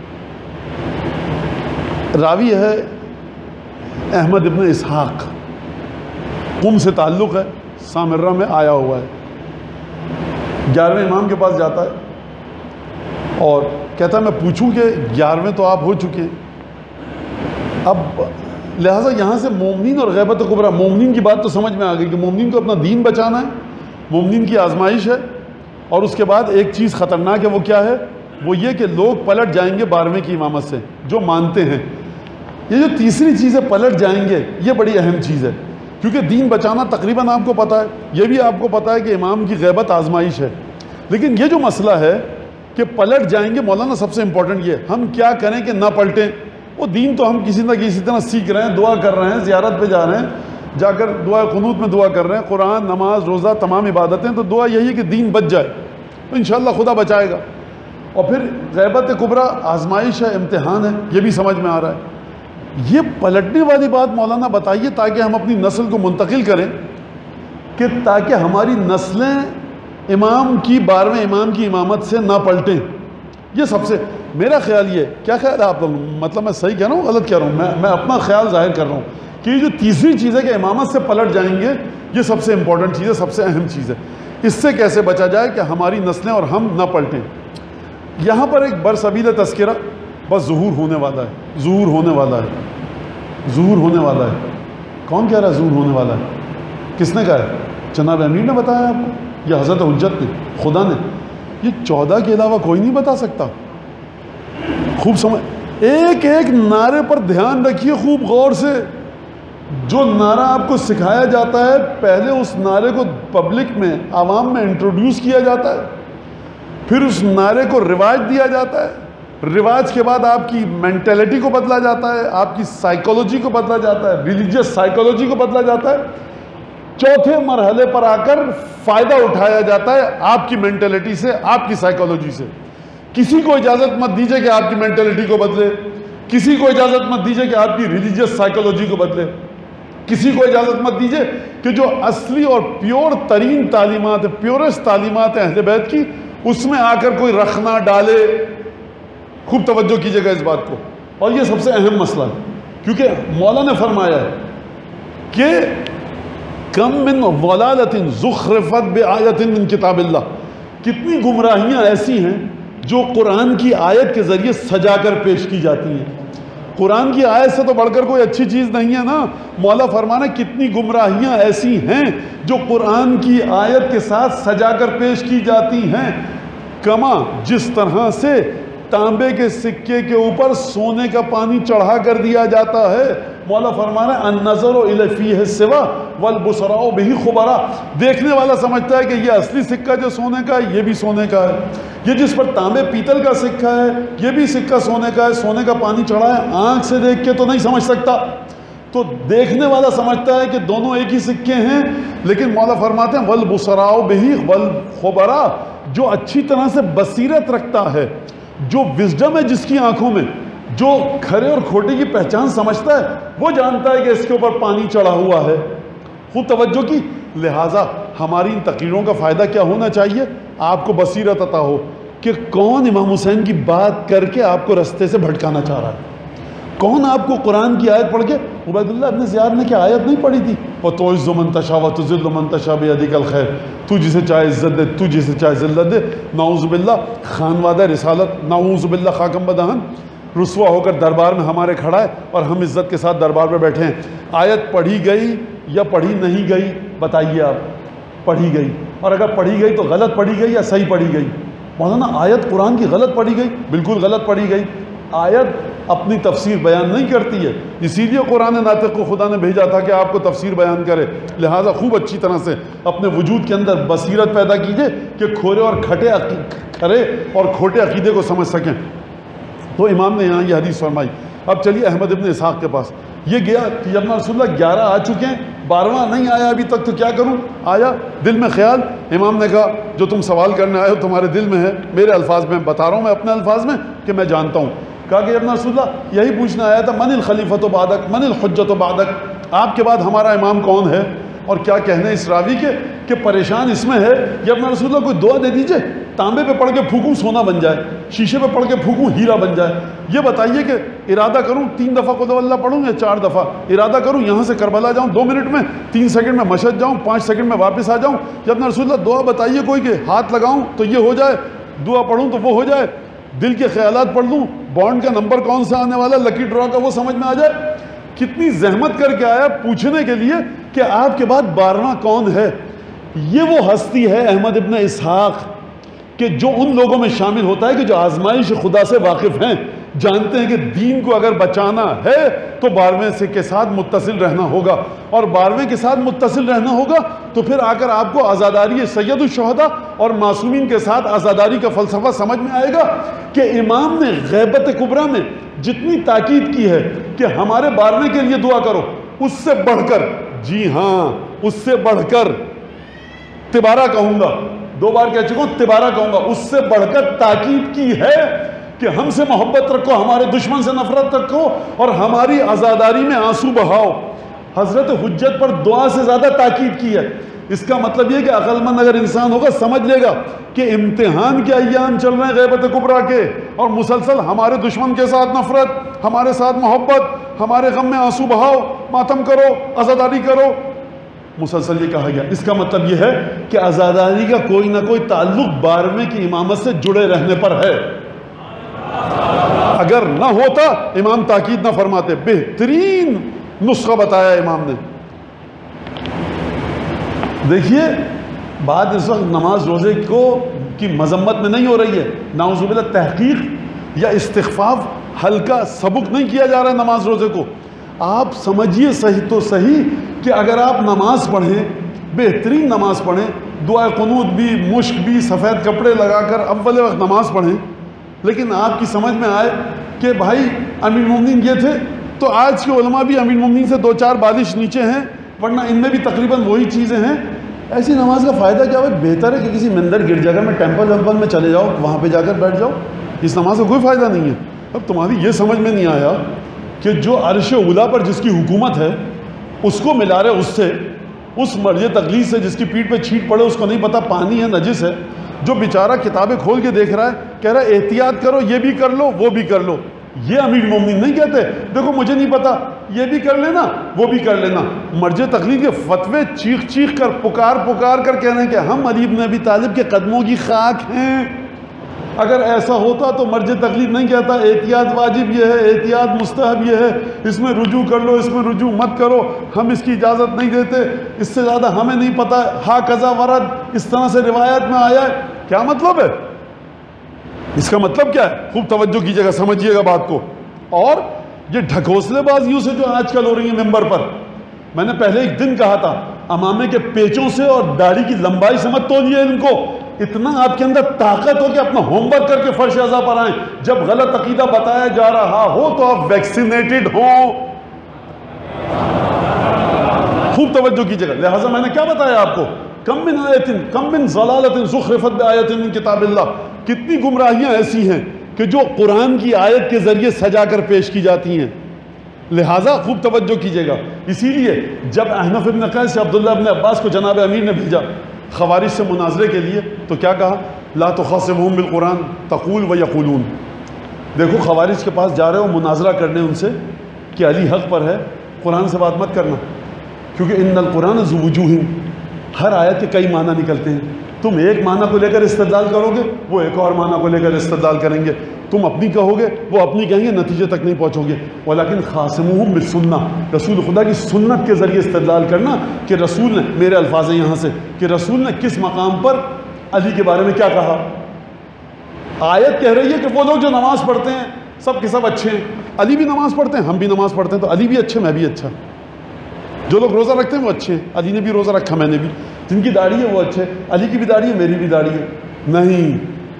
Speaker 1: راوی ہے احمد ابن اسحاق، قم سے تعلق ہے، سامرہ میں آیا ہوا ہے. 11ویں امام کے پاس جاتا ہے اور کہتا ہے میں پوچھوں کہ 11ویں تو آپ ہو چکے ہیں. اب لہٰذا یہاں سے مومنین اور غیبت کبریٰ، مومنین کی بات تو سمجھ میں آ گئی کہ مومنین کو اپنا دین بچانا ہے، مومنین کی آزمائش ہے. اور اس کے بعد ایک چیز خطرناک ہے، وہ کیا ہے؟ وہ یہ کہ لوگ پلٹ جائیں گے 12ویں کی امامت سے جو مانتے ہیں. یہ جو تیسری چیز ہے پلٹ جائیں گے، یہ بڑی اہم چیز ہے، کیونکہ دین بچانا تقریباً آپ کو پتہ ہے، یہ بھی آپ کو پتہ ہے کہ امام کی غیبت آزمائش ہے. لیکن یہ جو مسئلہ ہے کہ پلٹ جائیں گے، مولانا سب سے امپورٹنٹ یہ ہم کیا کریں کہ نہ پلٹیں. وہ دین تو ہم کسی نہ کسی طرح سیکھ رہے ہیں، دعا کر رہے ہیں، زیارت پہ جا رہے ہیں، جا کر دعا قنوت میں دعا کر رہے ہیں، قرآن، نماز، روزہ، تمام عبادتیں، تو دعا یہی ہے کہ دین بچ جائے، تو انشاءاللہ خدا بچائے گا. اور پھر غیبت کبریٰ آزمائش ہے، امتحان ہے، یہ بھی سمجھ میں آ رہا ہے. یہ پلٹنے والی بات مولانا بتائیے تاکہ ہم اپنی نسل کو منتقل کریں، کہ تاکہ ہماری نسلیں امام کی 12ویں امام کی امامت سے نہ پلٹیں. یہ سب سے میرا خیال یہ، کیا خیال ہے آپ لوگ؟ مطلب میں صحیح کہہ رہا ہوں غلط کہہ رہا ہوں؟ میں اپنا خیال ظاہر کر رہا ہوں کہ یہ جو تیسری چیز ہے کہ امامت سے پلٹ جائیں گے، یہ سب سے امپورٹنٹ چیز ہے، سب سے اہم چیز ہے. اس سے کیسے بچا جائے کہ ہماری نسلیں اور ہم نہ پلٹیں. یہاں پر ایک برسبیل تذکرہ، بس ظہور ہونے والا ہے، ظہور ہونے والا ہے، ظہور ہونے والا ہے۔ کون کہہ رہا ہے ظہور ہونے والا ہے؟ کس نے کہا ہے؟ جناب امیر نے بتایا آپ کو، یا حضرت حجت نے، خدا نے؟ یہ 14 کے علاوہ کوئی نہیں بتا سکتا۔ خوب سمجھ، ایک ایک نعرے پر دھیان رکھیے خوب غور سے۔ جو نعرہ آپ کو سکھایا جاتا ہے، پہلے اس نعرے کو پبلک میں، عوام میں انٹروڈیوس کیا جاتا ہے، پھر اس نعرے کو رواج دیا جاتا ہے، رواج کے بعد آپ کی مینٹیلٹی کو بدلا جاتا ہے، آپ کی سائیکولوجی کو بدلا جاتا ہے، ریلیجیس سائیکولوجی کو بدلا جاتا ہے، چوتھے مرحلے پر آ کر فائدہ اٹھایا جاتا ہے آپ کی مینٹیلٹی سے، آپ کی سائیکولوجی سے۔ کسی کو اجازت مت دیجئے کہ آپ کی مینٹیلٹی کو بدلے، کسی کو اجازت مت دیجئے کہ آپ کی ریلیجیس سائیکولوجی کو بدلے، کسی کو اجازت مت دیجئے کہ جو اصلی اور پیور ترین تعلیمات، پیورسٹ تعلیمات ہیں اہل بیت کی، اس میں آ کر کوئی رخنا ڈالے۔ خوب توجہ کیجئے گا اس بات کو، اور یہ سب سے اہم مسئلہ ہے، کیونکہ مولا نے فرمایا ہے کہ کم من ضلالۃ زخرفت بآیۃ من کتاب اللہ، کتنی گمراہیاں ایسی ہیں جو قرآن کی آیت کے ذریعے سجا کر پیش کی جاتی ہیں۔ قرآن کی آیت سے تو بڑھ کر کوئی اچھی چیز نہیں ہے نا۔ مولا فرمانا کتنی گمراہیاں ایسی ہیں جو قرآن کی آیت کے ساتھ سجا کر پیش کی جاتی ہیں، کما جس طرح سے تانبے کے سکے کے اوپر سونے کا پانی چڑھا کر دیا جاتا ہے۔ مولا فرمانا النظر الی فیہ سوا والبصراء بہ خبراء، دیکھنے والا سمجھتا ہے کہ یہ اصلی سکہ جو سونے کا ہے یہ بھی سونے کا ہے، یہ جس پر تانبے پیتل کا سکہ ہے یہ بھی سکہ سونے کا ہے، سونے کا پانی چڑھا ہے، آنکھ سے دیکھ کے تو نہیں سمجھ سکتا، تو دیکھنے والا سمجھتا ہے کہ دونوں ایک ہی سکے ہیں، لیکن مولا فرماتے ہیں والبصراء بہ والخبراء، جو اچھی طرح سے بصیرت رکھتا ہے، جو وزڈم ہے جس کی آنکھوں میں، جو کھرے اور کھوٹے کی پہچان سمجھتا ہے، وہ جانتا ہے کہ اس کے اوپر پانی چڑھا ہوا ہے۔ خوب توجہ کی، لہٰذا ہماری ان تقریروں کا فائدہ کیا ہونا چاہیے؟ آپ کو بصیرت عطا ہو کہ کون امام حسین کی بات کر کے آپ کو رستے سے بھٹکانا چاہ رہا ہے، کون آپ کو قرآن کی آیت پڑھ کے، عبید اللہ ابن زیاد نے کیا آیت نہیں پڑھی تھی؟ وَتُعِزُّ مَن تَشَاءُ وَتُذِلُّ مَن تَشَاءُ بِيَدِكَ الْخَيْرُ، تو جسے چاہے عزت دے، تو جسے چاہے ذلت دے۔ نعوذ باللہ، خانوادہ رسالت نعوذ باللہ خاکم بدہن رسوا ہو کر دربار میں ہمارے کھڑا ہے اور ہم عزت کے ساتھ دربار پہ بیٹھے ہیں۔ آیت پڑھی گئی یا پڑھی نہیں گئی؟ بتائیے آپ۔ پڑھی گئی، اور اگر پڑھی گئی تو غلط پڑھی گئی یا صحیح پڑھی گئی؟ مولانا آیت قرآن کی غلط پڑھی گئی، بالکل غلط پڑھی گئی۔ آیت اپنی تفسیر بیان نہیں کرتی ہے، اسی لیے قرآن ناطق کو خدا نے بھیجا تھا کہ آپ کو تفسیر بیان کرے، لہٰذا خوب اچھی طرح سے اپنے وجود کے اندر بصیرت پیدا کیجئے کہ کھرے اور کھوٹے عقیدے کو سمجھ سکیں۔ تو امام نے یہاں یہ حدیث فرمائی۔ اب چلیے احمد ابن اسحاق کے پاس، یہ گیا کہ جب رسول اللہ 11 آ چکے ہیں، 12واں نہیں آیا ابھی تک، تو کیا کروں؟ آیا دل میں خیال، امام نے کہا جو تم سوال کرنے آئے ہو تمہارے دل میں ہے، میرے الفاظ میں بتا رہا ہوں، میں اپنے الفاظ میں کہ میں جانتا ہوں۔ کہا کہ ابن رسول اللہ یہی پوچھنا آیا تھا، من الخلیفۃ بعدک من الحجۃ بعدک، آپ کے بعد ہمارا امام کون ہے؟ اور کیا کہنے اس راوی کے کہ پریشان اس میں ہے، یا ابن رسول اللہ کوئی دعا دے دیجئے، تانبے پہ پڑھ کے پھونکوں سونا بن جائے، شیشے پہ پڑھ کے پھونکوں ہیرا بن جائے۔ یہ بتائیے کہ ارادہ کروں 3 دفعہ قل اللہ پڑھوں یا 4 دفعہ؟ ارادہ کروں یہاں سے کربلا جاؤں 2 منٹ میں، 3 سیکنڈ میں مشہد جاؤں، 5 سیکنڈ میں واپس آ جاؤں؟ یا ابن رسول اللہ دعا بتائیے کوئی کہ ہاتھ لگاؤں تو یہ ہو جائے، دعا پڑھوں تو وہ ہو جائے، دل کے خیالات پڑھ لوں، بانڈ کا نمبر کون سا آنے والا، لکی ڈرا کا وہ سمجھ میں آ جائے؟ کتنی زحمت کر کے آیا پوچھنے کے لیے کہ آپ کے بعد 12واں کون ہے۔ یہ وہ ہستی ہے احمد ابن اسحاق کہ جو ان لوگوں میں شامل ہوتا ہے کہ جو آزمائش خدا سے واقف ہیں، جانتے ہیں کہ دین کو اگر بچانا ہے تو 12ویں سے کے ساتھ متصل رہنا ہوگا، اور 12ویں کے ساتھ متصل رہنا ہوگا تو پھر آ کر آپ کو عزاداری سید الشہداء اور معصومین کے ساتھ عزاداری کا فلسفہ سمجھ میں آئے گا کہ امام نے غیبت کبریٰ میں جتنی تاکید کی ہے کہ ہمارے 12ویں کے لیے دعا کرو، اس سے بڑھ کر، جی ہاں اس سے بڑھ کر، تبارہ کہوں گا، 2 بار کہہ چکا ہوں، تبارہ کہوں گا، اس سے بڑھ کر تاکید کی ہے کہ ہم سے محبت رکھو، ہمارے دشمن سے نفرت رکھو، اور ہماری عزاداری میں آنسو بہاؤ۔ حضرت حجت پر دعا سے زیادہ تاکید کی ہے۔ اس کا مطلب یہ کہ عقل مند اگر انسان ہوگا سمجھ لے گا کہ امتحان کے ایام چل رہے ہیں غیبت کبریٰ کے، اور مسلسل ہمارے دشمن کے ساتھ نفرت، ہمارے ساتھ محبت، ہمارے غم میں آنسو بہاؤ، ماتم کرو، عزاداری کرو، مسلسل یہ کہا گیا۔ اس کا مطلب یہ ہے کہ عزاداری کا کوئی نہ کوئی تعلق 12ویں کی امامت سے جڑے رہنے پر ہے۔ اگر نہ ہوتا امام تاکید نہ فرماتے. بہترین نسخہ بتایا امام نے. دیکھیے بات اس وقت نماز روزے کی مذمت میں نہیں ہو رہی ہے، نعوذ باللہ تحقیق یا استخفاف ہلکا سبک نہیں کیا جا رہا ہے نماز روزے کو. آپ سمجھیے صحیح تو صحیح کہ اگر آپ نماز پڑھیں، بہترین نماز پڑھیں، دعائے قنوت بھی، مشک بھی، سفید کپڑے لگا کر اول وقت نماز پڑھیں، لیکن آپ کی سمجھ میں آئے کہ بھائی امیر المومنین یہ تھے تو آج کے علماء بھی امیر المومنین سے 2-4 بالش نیچے ہیں، ورنہ ان میں بھی تقریباً وہی چیزیں ہیں. ایسی نماز کا فائدہ کیا ہے؟ بہتر ہے کہ کسی مندر گر جگہ میں ٹیمپل میں چلے جاؤ، وہاں پہ جا کر بیٹھ جاؤ. اس نماز کا کوئی فائدہ نہیں ہے. اب تمہاری یہ سمجھ میں نہیں آیا کہ جو عرش اولیٰ پر جس کی حکومت ہے اس کو ملا رہے اس سے، اس مرج تقلید سے جس کی پیٹھ پہ چھینٹ پڑے اس کو نہیں پتا پانی ہے نجس ہے، جو بیچارہ کتابیں کھول کے دیکھ رہا ہے کہہ رہا ہے احتیاط کرو، یہ بھی کر لو وہ بھی کر لو. یہ امیر المومنین نہیں کہتے دیکھو مجھے نہیں پتا یہ بھی کر لینا وہ بھی کر لینا. مرج تقلید کے فتوے چیخ چیخ کر پکار کر کہہ رہے ہیں کہ ہم علی بن ابی طالب کے قدموں کی خاک ہیں. اگر ایسا ہوتا تو مرج تقلید نہیں کہتا احتیاط واجب یہ ہے، احتیاط مستحب یہ ہے، اس میں رجوع کر لو، اس میں رجوع مت کرو، ہم اس کی اجازت نہیں دیتے، اس سے زیادہ ہمیں نہیں پتا، ہا قضا ورد اس طرح سے روایت میں آیا ہے. کیا مطلب ہے اس کا؟ مطلب کیا ہے؟ خوب توجہ کیجیے گا، سمجھیے گا بات کو. اور یہ ڈھکوسلے بازیوں سے جو آج کل ہو رہی ہیں ممبر پر، میں نے پہلے ایک دن کہا تھا امامے کے پیچوں سے اور داڑھی کی لمبائی سے مت تولیے ان کو. اتنا آپ کے اندر طاقت ہو کہ اپنا ہوم ورک کر کے فرش اعضاء پر آئیں. جب غلط عقیدہ بتایا جا رہا ہو تو آپ ویکسینیٹڈ ہوں. خوب توجہ کیجیے گا. لہٰذا میں نے کیا بتایا آپ کو؟ کم من آیت کم من ضلالت زخرفت بآیت من کتاب اللہ. کتنی گمراہیاں ایسی ہیں کہ جو قرآن کی آیت کے ذریعے سجا کر پیش کی جاتی ہیں. لہٰذا خوب توجہ کیجیے گا. اسی لیے جب احنف ابن قیس سے عبداللہ ابن عباس کو جناب امیر نے بھیجا خوارج سے مناظرے کے لیے تو کیا کہا؟ لا تخاصمہم بالقرآن تقول ویقولون. دیکھو خوارج کے پاس جا رہے ہو مناظرہ کرنے ان سے کہ علی حق پر ہے، قرآن سے بات مت کرنا، کیونکہ ان القرآن ذو وجوہ، ہر آیت کے کئی معنی نکلتے ہیں. تم ایک معنی کو لے کر استدلال کرو گے، وہ ایک اور معنی کو لے کر استدلال کریں گے. تم اپنی کہو گے، وہ اپنی کہیں گے، نتیجے تک نہیں پہنچو گے. ولیکن خاصموہم بالسنہ، رسول خدا کی سنت کے ذریعے استدلال کرنا کہ رسول نے، میرے الفاظ ہیں یہاں سے، کہ رسول نے کس مقام پر علی کے بارے میں کیا کہا. آیت کہہ رہی ہے کہ وہ لوگ جو نماز پڑھتے ہیں سب کے سب اچھے ہیں. علی بھی نماز پڑھتے ہیں، ہم بھی نماز پڑھتے ہیں، تو علی بھی اچھے میں بھی اچھا. جو لوگ روزہ رکھتے ہیں وہ اچھے ہیں، علی نے بھی روزہ رکھا میں نے بھی. جن کی داڑھی ہے وہ اچھے، علی کی بھی داڑھی ہے میری بھی داڑھی ہے. نہیں،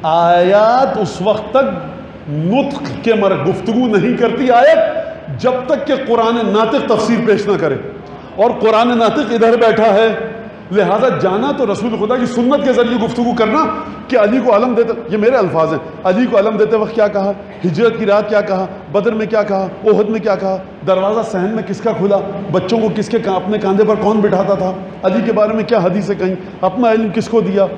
Speaker 1: آیات اس وقت تک نطق کے گفتگو نہیں کرتی آیت جب تک کہ قرآن ناطق تفسیر پیش نہ کرے. اور قرآن ناطق ادھر بیٹھا ہے. لہٰذا جانا تو رسول خدا کی سنت کے ذریعے گفتگو کرنا کہ علی کو علم دیتے، یہ میرے الفاظ ہیں، علی کو علم دیتے وقت کیا کہا، ہجرت کی رات کیا کہا، بدر میں کیا کہا، احد میں کیا کہا، دروازہ صحن میں کس کا کھلا، بچوں کو کس کے اپنے کاندھے پر کون بٹھاتا تھا، علی کے بارے میں کیا حدیثیں کہیں، اپنا علم کس کو دیا،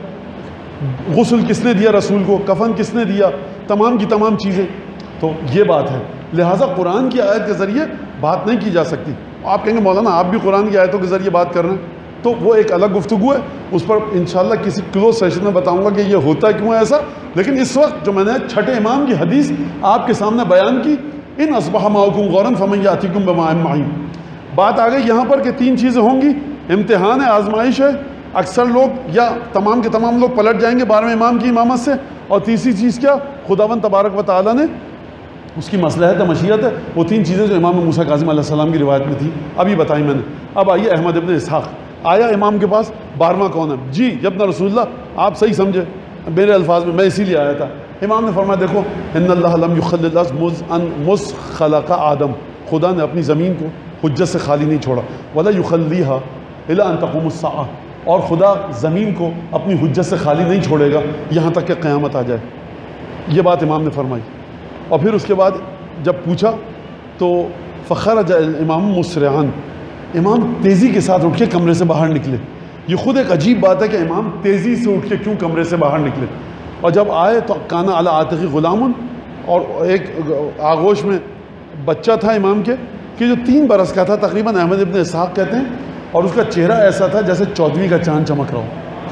Speaker 1: غسل کس نے دیا رسول کو، کفن کس نے دیا، تمام کی تمام چیزیں. تو یہ بات ہے. لہٰذا قرآن کی آیت کے ذریعے بات نہیں کی جا سکتی. آپ کہیں گے مولانا آپ بھی قرآن کی آیتوں کے ذریعے بات کر رہے ہیں، تو وہ ایک الگ گفتگو ہے، اس پر انشاءاللہ کسی کلوز سیشن میں بتاؤں گا کہ یہ ہوتا کیوں ہے ایسا. لیکن اس وقت جو میں نے چھٹے امام کی حدیث آپ کے سامنے بیان کی، ان اصبح معکم غورا فمن یاتیکم بماء معین، بات آ گئی یہاں پر کہ 3 چیزیں ہوں گی. امتحان ہے، آزمائش ہے، اکثر لوگ یا تمام کے تمام لوگ پلٹ جائیں گے 12ویں امام کی امامت سے. اور تیسری چیز کیا؟ خداوند تبارک و تعالیٰ نے اس کی مصلحت ہے، مشیت ہے، وہ 3 چیزیں جو امام موسیٰ کاظم علیہ السلام کی روایت میں تھی ابھی بتائی میں نے. اب آئیے احمد ابن اسحاق آیا امام کے پاس، 12واں کون ہے؟ جی ابن رسول اللہ، آپ صحیح سمجھے میرے الفاظ میں اسی لیے آیا تھا. امام نے فرمایا دیکھو ان اللہ لم یخل الارض مذ خلق آدم، خدا نے اپنی زمین کو حجت سے خالی نہیں چھوڑا، ولا یخلیھا الی ان تقوم الساعہ، اور خدا زمین کو اپنی حجت سے خالی نہیں چھوڑے گا یہاں تک کہ قیامت آ جائے. یہ بات امام نے فرمائی. اور پھر اس کے بعد جب پوچھا تو فخرج الامام مسرعا، امام تیزی کے ساتھ اٹھ کے کمرے سے باہر نکلے. یہ خود ایک عجیب بات ہے کہ امام تیزی سے اٹھ کے کیوں کمرے سے باہر نکلے. اور جب آئے تو کانا علی عاتقی غلام، اور ایک آغوش میں بچہ تھا امام کے کہ جو 3 برس کا تھا تقریباً، احمد ابن اسحاق کہتے ہیں، اور اس کا چہرہ ایسا تھا جیسے 14ویں کا چاند چمک رہا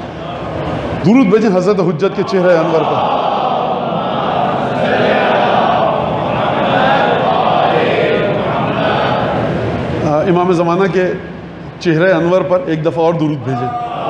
Speaker 1: ہو. درود بھیجیں حضرت حجت کے چہرے انور پر. امام زمانہ کے چہرے انور پر ایک دفعہ اور درود بھیجیں.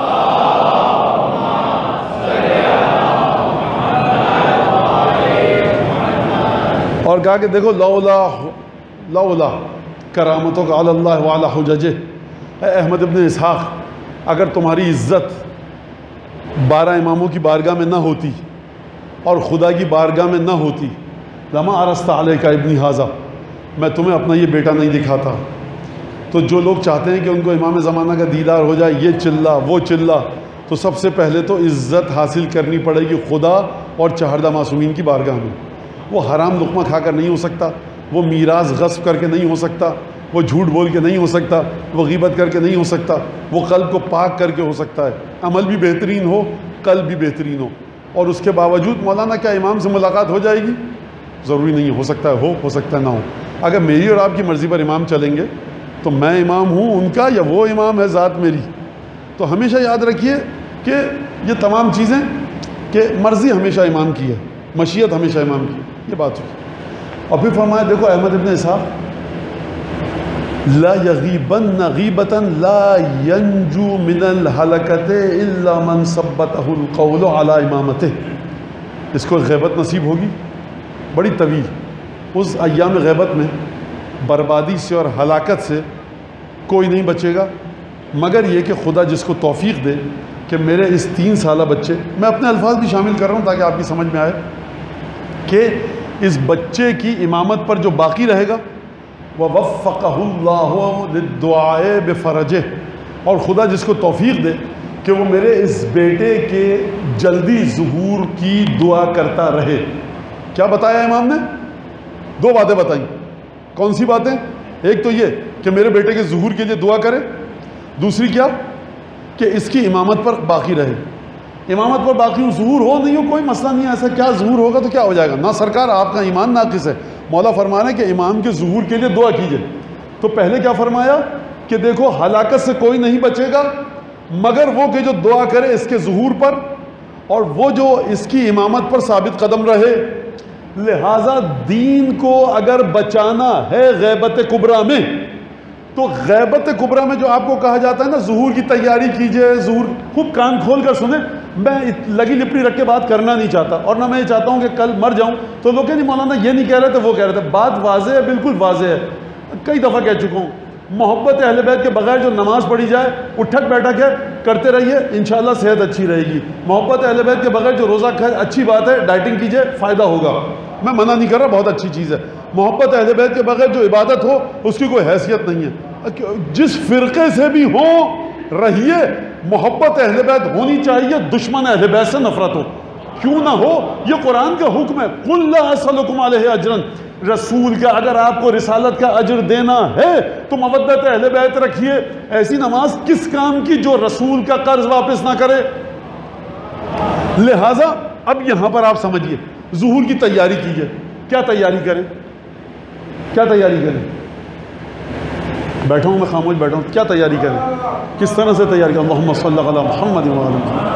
Speaker 1: اور کہا کہ دیکھو لولا کرامتوں کا علی اللہ وعلی حججہ. اے احمد ابن اسحاق، اگر تمہاری عزت 12 اماموں کی بارگاہ میں نہ ہوتی اور خدا کی بارگاہ میں نہ ہوتی، لما عرضت علیک ابنی ھذا، میں تمہیں اپنا یہ بیٹا نہیں دکھاتا. تو جو لوگ چاہتے ہیں کہ ان کو امام زمانہ کا دیدار ہو جائے، یہ چلا وہ چلا، تو سب سے پہلے تو عزت حاصل کرنی پڑے گی خدا اور چہردہ معصومین کی بارگاہ میں. وہ حرام لقمہ کھا کر نہیں ہو سکتا، وہ میراث غصب کر کے نہیں ہو سکتا، وہ جھوٹ بول کے نہیں ہو سکتا، وہ غیبت کر کے نہیں ہو سکتا، وہ قلب کو پاک کر کے ہو سکتا ہے. عمل بھی بہترین ہو، قلب بھی بہترین ہو. اور اس کے باوجود مولانا کیا امام سے ملاقات ہو جائے گی؟ ضروری نہیں ہے، ہو سکتا ہے ہو سکتا ہے نہ ہو. اگر میری اور آپ کی مرضی پر امام چلیں گے تو میں امام ہوں ان کا یا وہ امام ہے ذات میری. تو ہمیشہ یاد رکھیے کہ یہ تمام چیزیں کہ مرضی ہمیشہ امام کی ہے، مشیت ہمیشہ امام کی ہے. یہ بات ہوئی. اور پھر فرمایا دیکھو احمد ابن اسحاق، لا یغیبن غیبتا لا ینجو من الحلکت الا من ثبتہ القول علی امامتہ. اس کو غیبت نصیب ہوگی بڑی طویل. اس ایام غیبت میں بربادی سے اور ہلاکت سے کوئی نہیں بچے گا مگر یہ کہ خدا جس کو توفیق دے کہ میرے اس 3 سالہ بچے، میں اپنے الفاظ بھی شامل کر رہا ہوں تاکہ آپ کی سمجھ میں آئے، کہ اس بچے کی امامت پر جو باقی رہے گا، وَوَفَّقَهُ اللَّهُ لِلدُّعَاءِ بِفَرَجِهِ، اور خدا جس کو توفیق دے کہ وہ میرے اس بیٹے کے جلدی ظہور کی دعا کرتا رہے. کیا بتایا امام نے؟ 2 باتیں بتائیں. کون سی باتیں؟ ایک تو یہ کہ میرے بیٹے کے ظہور کے لیے دعا کرے، دوسری کیا کہ اس کی امامت پر باقی رہے. امامت پر باقی ہوں، ظہور ہو نہیں ہو کوئی مسئلہ نہیں ہے. ایسا کیا ظہور ہوگا تو کیا ہو جائے گا؟ نہ سرکار آپ کا ایمان ناقص ہے. مولا فرما رہے ہیں کہ امام کے ظہور کے لیے دعا کیجئے. تو پہلے کیا فرمایا کہ دیکھو ہلاکت سے کوئی نہیں بچے گا مگر وہ کہ جو دعا کرے اس کے ظہور پر اور وہ جو اس کی امامت پر ثابت قدم رہے. لہٰذا دین کو اگر بچانا ہے غیبت کبریٰ میں، تو غیبت کبریٰ میں جو آپ کو کہا جاتا ہے نا ظہور کی تیاری کیجئے، ظہور، خوب کان کھول کر سنیں. میں لگی لپڑی رکھ کے بات کرنا نہیں چاہتا، اور نہ میں یہ چاہتا ہوں کہ کل مر جاؤں تو لوگ کہیں مولانا یہ نہیں کہہ رہے تھے وہ کہہ رہے تھے. بات واضح ہے، بالکل واضح ہے. کئی دفعہ کہہ چکا ہوں، محبت اہل بیت کے بغیر جو نماز پڑھی جائے اٹھک بیٹھک ہے کرتے رہیے، انشاءاللہ صحت اچھی رہے گی. محبت اہل بیت کے بغیر جو روزہ کھائے اچھی بات ہے، ڈائٹنگ کیجئے فائدہ ہوگا. میں منع نہیں کر رہا، بہت اچھی چیز ہے. محبت اہل بیت کے بغیر جو عبادت ہو اس کی کوئی حیثیت نہیں ہے. جس فرقے سے بھی ہو رہیے، محبت اہل بیت ہونی چاہیے، دشمن اہل بیت سے نفرت ہو کیوں نہ ہو. یہ قرآن کا حکم ہے. قُلْ لَا أَسْأَلُكُمْ عَلَيْهِ أَجْرًا. رسول کا اگر آپ کو رسالت کا اجر دینا ہے تو مودت اہل بیت رکھیے. ایسی نماز کس کام کی جو رسول کا قرض واپس نہ کرے. لہٰذا اب یہاں پر آپ سمجھیے، ظہور کی تیاری کیجئے. کیا تیاری کریں؟ کیا تیاری کریں؟ بیٹھا ہوں میں خاموش بیٹھا ہوں، کیا تیاری کریں؟ کس طرح سے تیاری کریں؟ اللہم صلی علی محمد و علی محمد.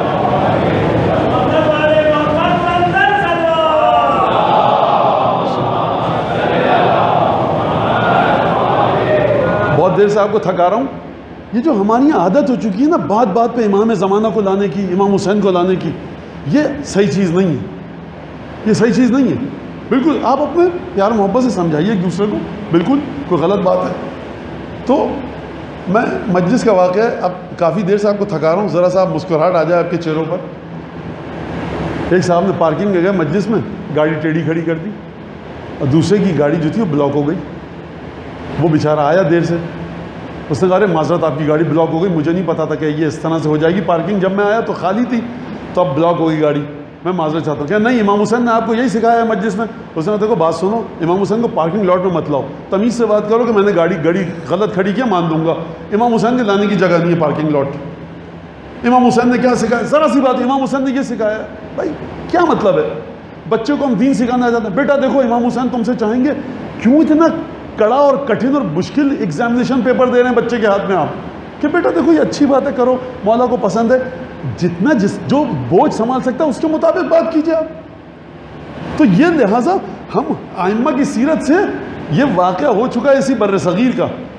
Speaker 1: بہت دیر سے آپ کو تھکا رہا ہوں. یہ جو ہماری یہاں عادت ہو چکی ہے نا بات بات پہ امام زمانہ کو لانے کی، امام حسین کو لانے کی، یہ صحیح چیز نہیں ہے. یہ صحیح چیز نہیں ہے. بالکل آپ اپنے پیار محبت سے سمجھائیے ایک دوسرے کو، بالکل کوئی غلط بات ہے. تو میں مجلس کا واقعہ ہے، اب کافی دیر سے آپ کو تھکا رہا ہوں، ذرا سا مسکراہٹ آ جائے آپ کے چہروں پر. ایک صاحب نے پارکنگ میں گئے مجلس میں، گاڑی ٹیڑھی کھڑی کر دی اور دوسرے کی گاڑی جو تھی وہ بلاک ہو گئی. وہ بیچارہ آیا دیر سے، اس نے کہا معذرت آپ کی گاڑی بلاک ہو گئی، مجھے نہیں پتا تھا کہ یہ اس طرح سے ہو جائے گی. پارکنگ جب میں آیا تو خالی تھی، تو اب بلاک ہو گئی گاڑی، میں معذرت چاہتا ہوں. کہ نہیں امام حسین نے آپ کو یہی سکھایا ہے مجلس میں. اس نے کہا دیکھو بات سنو، امام حسین کو پارکنگ لاٹ میں مت لاؤ، تمیز سے بات کرو کہ میں نے گاڑی غلط کھڑی کیا مان دوں گا. امام حسین کے لانے کی جگہ نہیں ہے پارکنگ لاٹ. امام حسین نے کیا سکھایا؟ ذرا سی بات، امام حسین نے یہ سکھایا. بھائی کیا مطلب ہے؟ بچے کو ہم دین سکھانا چاہتے ہیں. بیٹا دیکھو امام حسین تم سے چاہیں گے، کیوں اتنا کڑا اور کٹھن اور مشکل ایگزامینیشن پیپر دے رہے ہیں بچے کے ہاتھ میں آپ، کہ بیٹا دیکھو یہ اچھی بات ہے، کرو، مولا کو پسند ہے. جتنا جو بوجھ سنبھال سکتا ہے اس کے مطابق بات کیجیے آپ. تو یہ لہٰذا ہم ائمہ کی سیرت سے یہ واقعہ ہو چکا ہے اسی بر صغیر کا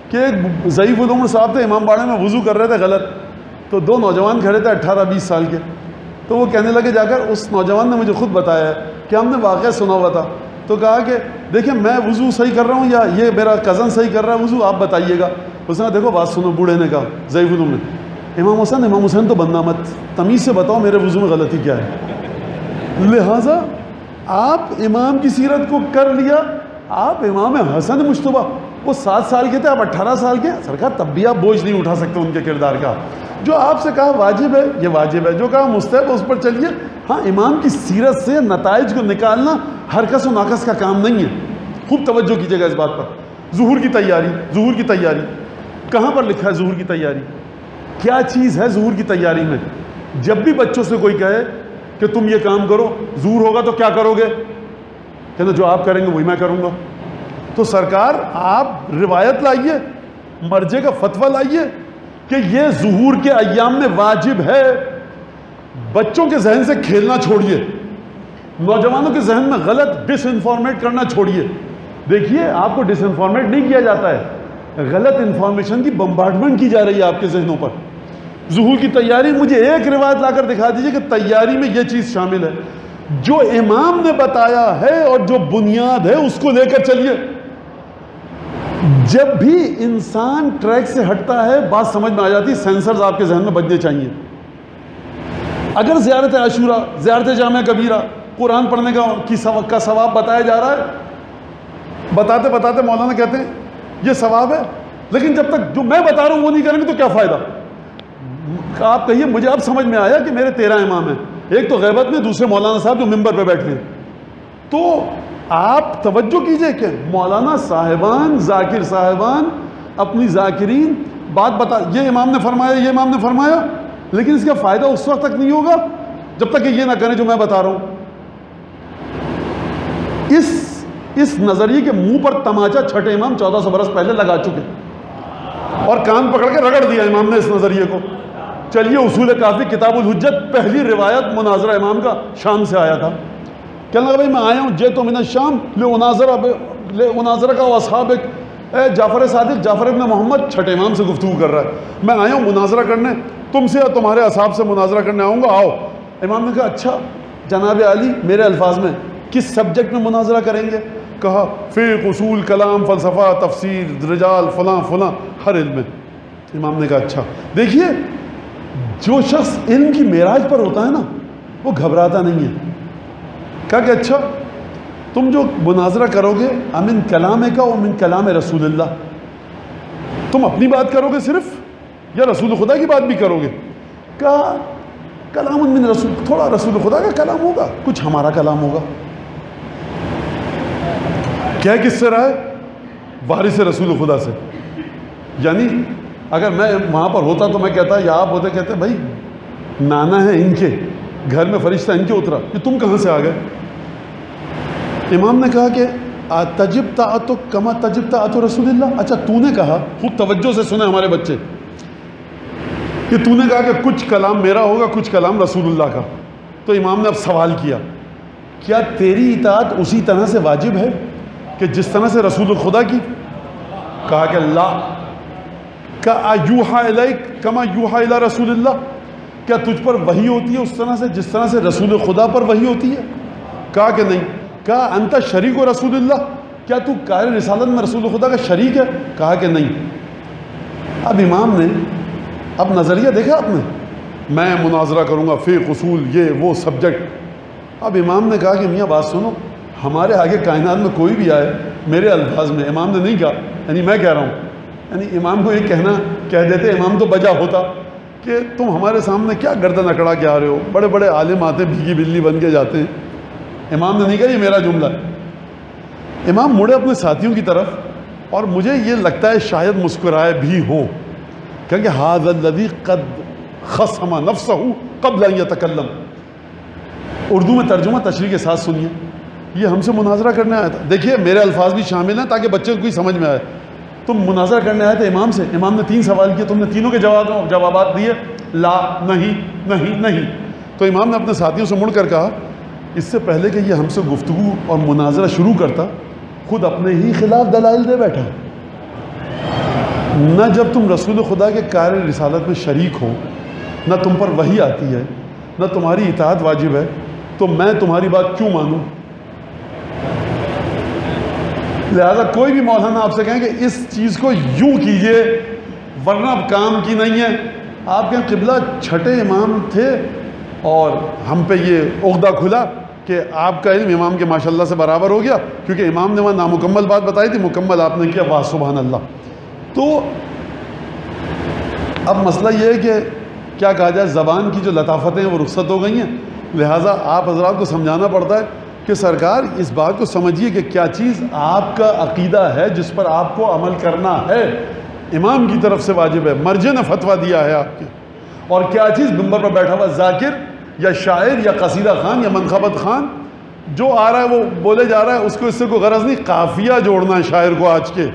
Speaker 1: کہ ایک ضعیف العمر صاحب تھے، امام باڑے میں وضو کر رہے تھے غلط، تو دو نوجوان کھڑے تھے 18-20 سال کے، تو وہ کہنے لگے جا کر، اس نوجوان نے مجھے خود بتایا ہے کہ ہم نے واقعہ سنا ہوا تھا، تو کہا کہ دیکھیں میں وضو صحیح کر رہا ہوں یا یہ میرا کزن صحیح کر رہا ہے وضو، آپ بتائیے گا۔ اس نے دیکھو بات سنو، بوڑھے نے کہا ضعیف العمر نے، امام حسین تو بننا مت، تمیز سے بتاؤ میرے وضو میں غلطی کیا ہے۔ لہٰذا آپ امام کی سیرت کو کر لیا، آپ امام حسن مجتبیٰ، وہ 7 سال کے تھے، آپ 18 سال کے، سرکار تب بھی آپ بوجھ نہیں اٹھا سکتے ان کے کردار کا۔ جو آپ سے کہا واجب ہے یہ واجب ہے، جو کہا مستحب ہے اس پر چلیے۔ ہاں امام کی سیرت سے نتائج کو نکالنا ہر کس و ناقص کا کام نہیں ہے، خوب توجہ کیجیے گا اس بات پر۔ ظہور کی تیاری، ظہور کی تیاری کہاں پر لکھا ہے؟ ظہور کی تیاری کیا چیز ہے؟ ظہور کی تیاری میں جب بھی بچوں سے کوئی کہے کہ تم یہ کام کرو، ظہور ہوگا تو کیا کرو گے؟ کہنا جو آپ کریں گے وہی میں کروں گا۔ تو سرکار آپ روایت لائیے، مرجع کا فتویٰ لائیے کہ یہ ظہور کے ایام میں واجب ہے۔ بچوں کے ذہن سے کھیلنا چھوڑیے، نوجوانوں کے ذہن میں غلط ڈس انفارمیٹ کرنا چھوڑیے۔ دیکھیے آپ کو ڈس انفارمیٹ نہیں کیا جاتا ہے، غلط انفارمیشن کی بمبارڈمنٹ کی جا رہی ہے آپ کے ذہنوں پر۔ ظہور کی تیاری، مجھے ایک روایت لا کر دکھا دیجئے کہ تیاری میں یہ چیز شامل ہے، جو امام نے بتایا ہے اور جو بنیاد ہے اس کو لے کر چلیے۔ جب بھی انسان ٹریک سے ہٹتا ہے بات سمجھ میں آ جاتی، سینسرز آپ کے ذہن میں بجنے چاہیے۔ اگر زیارت عاشورہ، زیارت جامع کبیرہ، قرآن پڑھنے کا ثواب بتایا جا رہا ہے، بتاتے بتاتے مولانا کہتے ہیں یہ ثواب ہے، لیکن جب تک جو میں بتا رہا ہوں وہ نہیں کریں گے تو کیا فائدہ؟ آپ کہیے مجھے اب سمجھ میں آیا کہ میرے 13 امام ہیں، ایک تو غیبت میں، دوسرے مولانا صاحب جو ممبر پہ بیٹھے ہیں۔ تو آپ توجہ کیجئے کہ مولانا صاحبان، ذاکر صاحبان اپنی ذاکرین بات بتا، یہ امام نے فرمایا، یہ امام نے فرمایا، لیکن اس کا فائدہ اس وقت تک نہیں ہوگا جب تک کہ یہ نہ کریں جو میں بتا رہا ہوں۔ اس نظریے کے منہ پر تماچا چھٹے امام 1400 برس پہلے لگا چکے اور کان پکڑ کے رگڑ دیا امام نے اس نظریے کو۔ چلیے اصول کافی کتاب الحجت، پہلی روایت مناظرہ امام کا شام سے آیا تھا۔ کہنے لگا بھائی میں آیا ہوں جئت من الشام لأناظرہ کا اصحابک، اے جعفر صادق، جعفر ابن محمد چھٹے امام سے گفتگو کر رہا ہے، میں آیا ہوں مناظرہ کرنے، تم سے یا تمہارے اصحاب سے مناظرہ کرنے آؤں گا، آؤ۔ امام نے کہا اچھا جناب علی، میرے الفاظ میں کس سبجیکٹ میں مناظرہ کریں گے؟ کہا فقہ، اصول، کلام، فلسفہ، تفسیر، رجال، فلاں فلاں، ہر علم میں۔ امام نے کہا اچھا۔ دیکھیے جو شخص علم کی معراج پر ہوتا ہے نا وہ گھبراتا نہیں ہے۔ کہا کہ اچھا تم جو مناظرہ کرو گے امن کلام کا و من کلام رسول اللہ، تم اپنی بات کرو گے صرف یا رسول خدا کی بات بھی کرو گے؟ کہا کلام من رسول، تھوڑا رسول خدا کا کلام ہوگا، کچھ ہمارا کلام ہوگا۔ کیا کس سے رہا ہے؟ وارث رسول خدا سے۔ یعنی اگر میں وہاں پر ہوتا تو میں کہتا، یا آپ ہوتے کہتے بھائی نانا ہے ان کے گھر میں فرشتہ ان کے اترا، یہ تم کہاں سے آ گئے؟ امام نے کہا کہ تجب طاعتک کما تجب طاعت رسول اللہ۔ اچھا تو نے کہا، خوب توجہ سے سنیں ہمارے بچے، کہ تو نے کہا کہ کچھ کلام میرا ہوگا کچھ کلام رسول اللہ کا، تو امام نے اب سوال کیا کیا تیری اطاعت اسی طرح سے واجب ہے کہ جس طرح سے رسول خدا کی؟ کہا کہ لا۔ کہا یوحا الیک کما یوحا الی رسول اللہ، کیا تجھ پر وحی ہوتی ہے اس طرح سے جس طرح سے رسول خدا پر وحی ہوتی ہے؟ کہا کہ نہیں۔ کہا انت شریک و رسول اللہ، کیا تو قائل رسالت میں رسول خدا کا شریک ہے؟ کہا کہ نہیں۔ اب امام نے اب نظریہ دیکھا آپ نے، میں مناظرہ کروں گا فقہ، اصول، یہ وہ سبجیکٹ۔ اب امام نے کہا کہ میاں بات سنو، ہمارے آگے کائنات میں کوئی بھی آئے، میرے الفاظ میں، امام نے نہیں کہا، یعنی میں کہہ رہا ہوں، یعنی امام کو یہ کہہ دیتے امام تو بجا ہوتا کہ تم ہمارے سامنے کیا گردن اکڑا کے آ رہے ہو، بڑے بڑے عالم آتے بھیگی بلی بن کے جاتے ہیں۔ امام نے نہیں کہا یہ میرا جملہ ہے۔ امام مڑے اپنے ساتھیوں کی طرف اور مجھے یہ لگتا ہے شاید مسکرائے بھی ہوں، کہ ھذا الذی قد خصم نفسہ قبل ان یتکلم۔ اردو میں ترجمہ تشریح کے ساتھ سنیے، یہ ہم سے مناظرہ کرنے آیا تھا۔ دیکھیے میرے الفاظ بھی شامل ہیں تاکہ بچے کو کوئی سمجھ میں آئے۔ تم مناظرہ کرنے آئے تھے امام سے، امام نے 3 سوال کیے، تم نے تینوں کے جوابات دیے، لا، نہیں، نہیں، نہیں۔ تو امام نے اپنے ساتھیوں سے مڑ کر کہا اس سے پہلے کہ یہ ہم سے گفتگو اور مناظرہ شروع کرتا، خود اپنے ہی خلاف دلائل دے بیٹھا۔ نہ جب تم رسول خدا کے کار رسالت میں شریک ہو، نہ تم پر وحی آتی ہے، نہ تمہاری اطاعت واجب ہے، تو میں تمہاری بات کیوں مانوں؟ لہذا کوئی بھی مولانا آپ سے کہیں کہ اس چیز کو یوں کیجئے ورنہ اب کام کی نہیں ہے، آپ کے قبلہ چھٹے امام تھے اور ہم پہ یہ عقدہ کھلا کہ آپ کا علم امام کے ماشاءاللہ سے برابر ہو گیا، کیونکہ امام نے وہاں نامکمل بات بتائی تھی، مکمل آپ نے کیا، واہ سبحان اللہ۔ تو اب مسئلہ یہ ہے کہ کیا کہا جائے، زبان کی جو لطافتیں ہیں وہ رخصت ہو گئی ہیں، لہٰذا آپ حضرات کو سمجھانا پڑتا ہے کہ سرکار اس بات کو سمجھیے کہ کیا چیز آپ کا عقیدہ ہے جس پر آپ کو عمل کرنا ہے، امام کی طرف سے واجب ہے، مرجع نے فتویٰ دیا ہے آپ کے، اور کیا چیز منبر پر بیٹھا ہوا ذاکر یا شاعر یا قصیدہ خان یا منقبت خان جو آ رہا ہے وہ بولے جا رہا ہے، اس کو اس سے کوئی غرض نہیں، قافیہ جوڑنا ہے شاعر کو، آج کے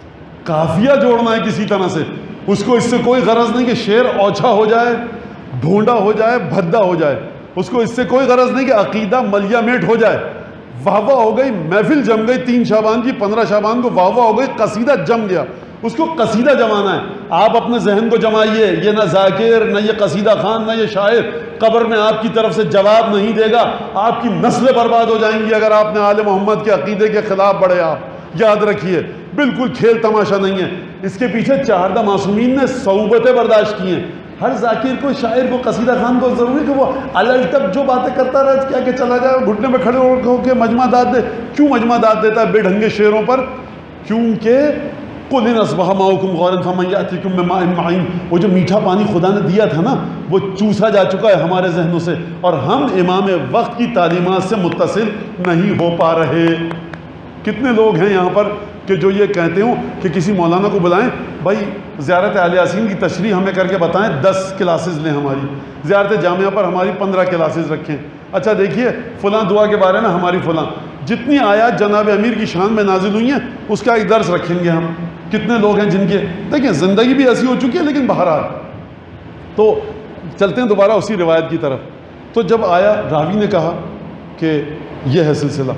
Speaker 1: قافیہ جوڑنا ہے کسی طرح سے، اس کو اس سے کوئی غرض نہیں کہ شعر اوچھا ہو جائے، ڈھونڈا ہو جائے، بھدا ہو جائے، اس کو اس سے کوئی غرض نہیں کہ عقیدہ ملیا میٹ ہو جائے، واہ واہ ہو گئی، محفل جم گئی، 3 شعبان کی 15 شعبان کو واہ واہ ہو گئی، قصیدہ جم گیا، اس کو قصیدہ جمانا ہے۔ آپ اپنے ذہن کو جمائیے، یہ نہ ذاکر، نہ یہ قصیدہ خان، نہ یہ شاعر قبر میں آپ کی طرف سے جواب نہیں دے گا، آپ کی نسلیں برباد ہو جائیں گی اگر آپ نے آل محمد کے عقیدے کے خلاف بڑھے۔ آپ یاد رکھیے، بالکل کھیل تماشا نہیں ہے، اس کے پیچھے 4 معصومین نے صعوبتیں برداشت کی ہیں۔ ہر ذاکر کو، شاعر کو، قصیدہ خان کو ضروری کہ وہ الٹپ جو باتیں کرتا رہے کیا کہ چلا جائے، گھٹنے میں کھڑے ہو کے مجمع داد دے۔ کیوں مجمع داد دیتا ہے بے ڈھنگے شعروں پر؟ کیونکہ قُلْ إِنْ أَصْبَحَ مَاؤُكُمْ غَوْرًا فَمَنْ يَأْتِكُم بِمَاءٍ مَّعِينٍ، وہ جو میٹھا پانی خدا نے دیا تھا نا، وہ چوسا جا چکا ہے ہمارے ذہنوں سے، اور ہم امام وقت کی تعلیمات سے متصل نہیں ہو پا رہے۔ کتنے لوگ ہیں یہاں پر کہ جو یہ کہتے ہوں کہ کسی مولانا کو بلائیں، بھائی زیارت اہل یاسین کی تشریح ہمیں کر کے بتائیں، 10 کلاسز لیں ہماری، زیارت جامعہ پر ہماری 15 کلاسز رکھیں، اچھا دیکھیے فلاں دعا کے بارے میں ہماری فلاں، جتنی آیات جناب امیر کی شان میں نازل ہوئی ہیں اس کا ایک درس رکھیں گے ہم۔ کتنے لوگ ہیں جن کے، دیکھیں زندگی بھی ایسی ہو چکی ہے، لیکن بہرحال تو چلتے ہیں دوبارہ اسی روایت کی طرف۔ تو جب آیا، راوی نے کہا کہ یہ ہے سلسلہ،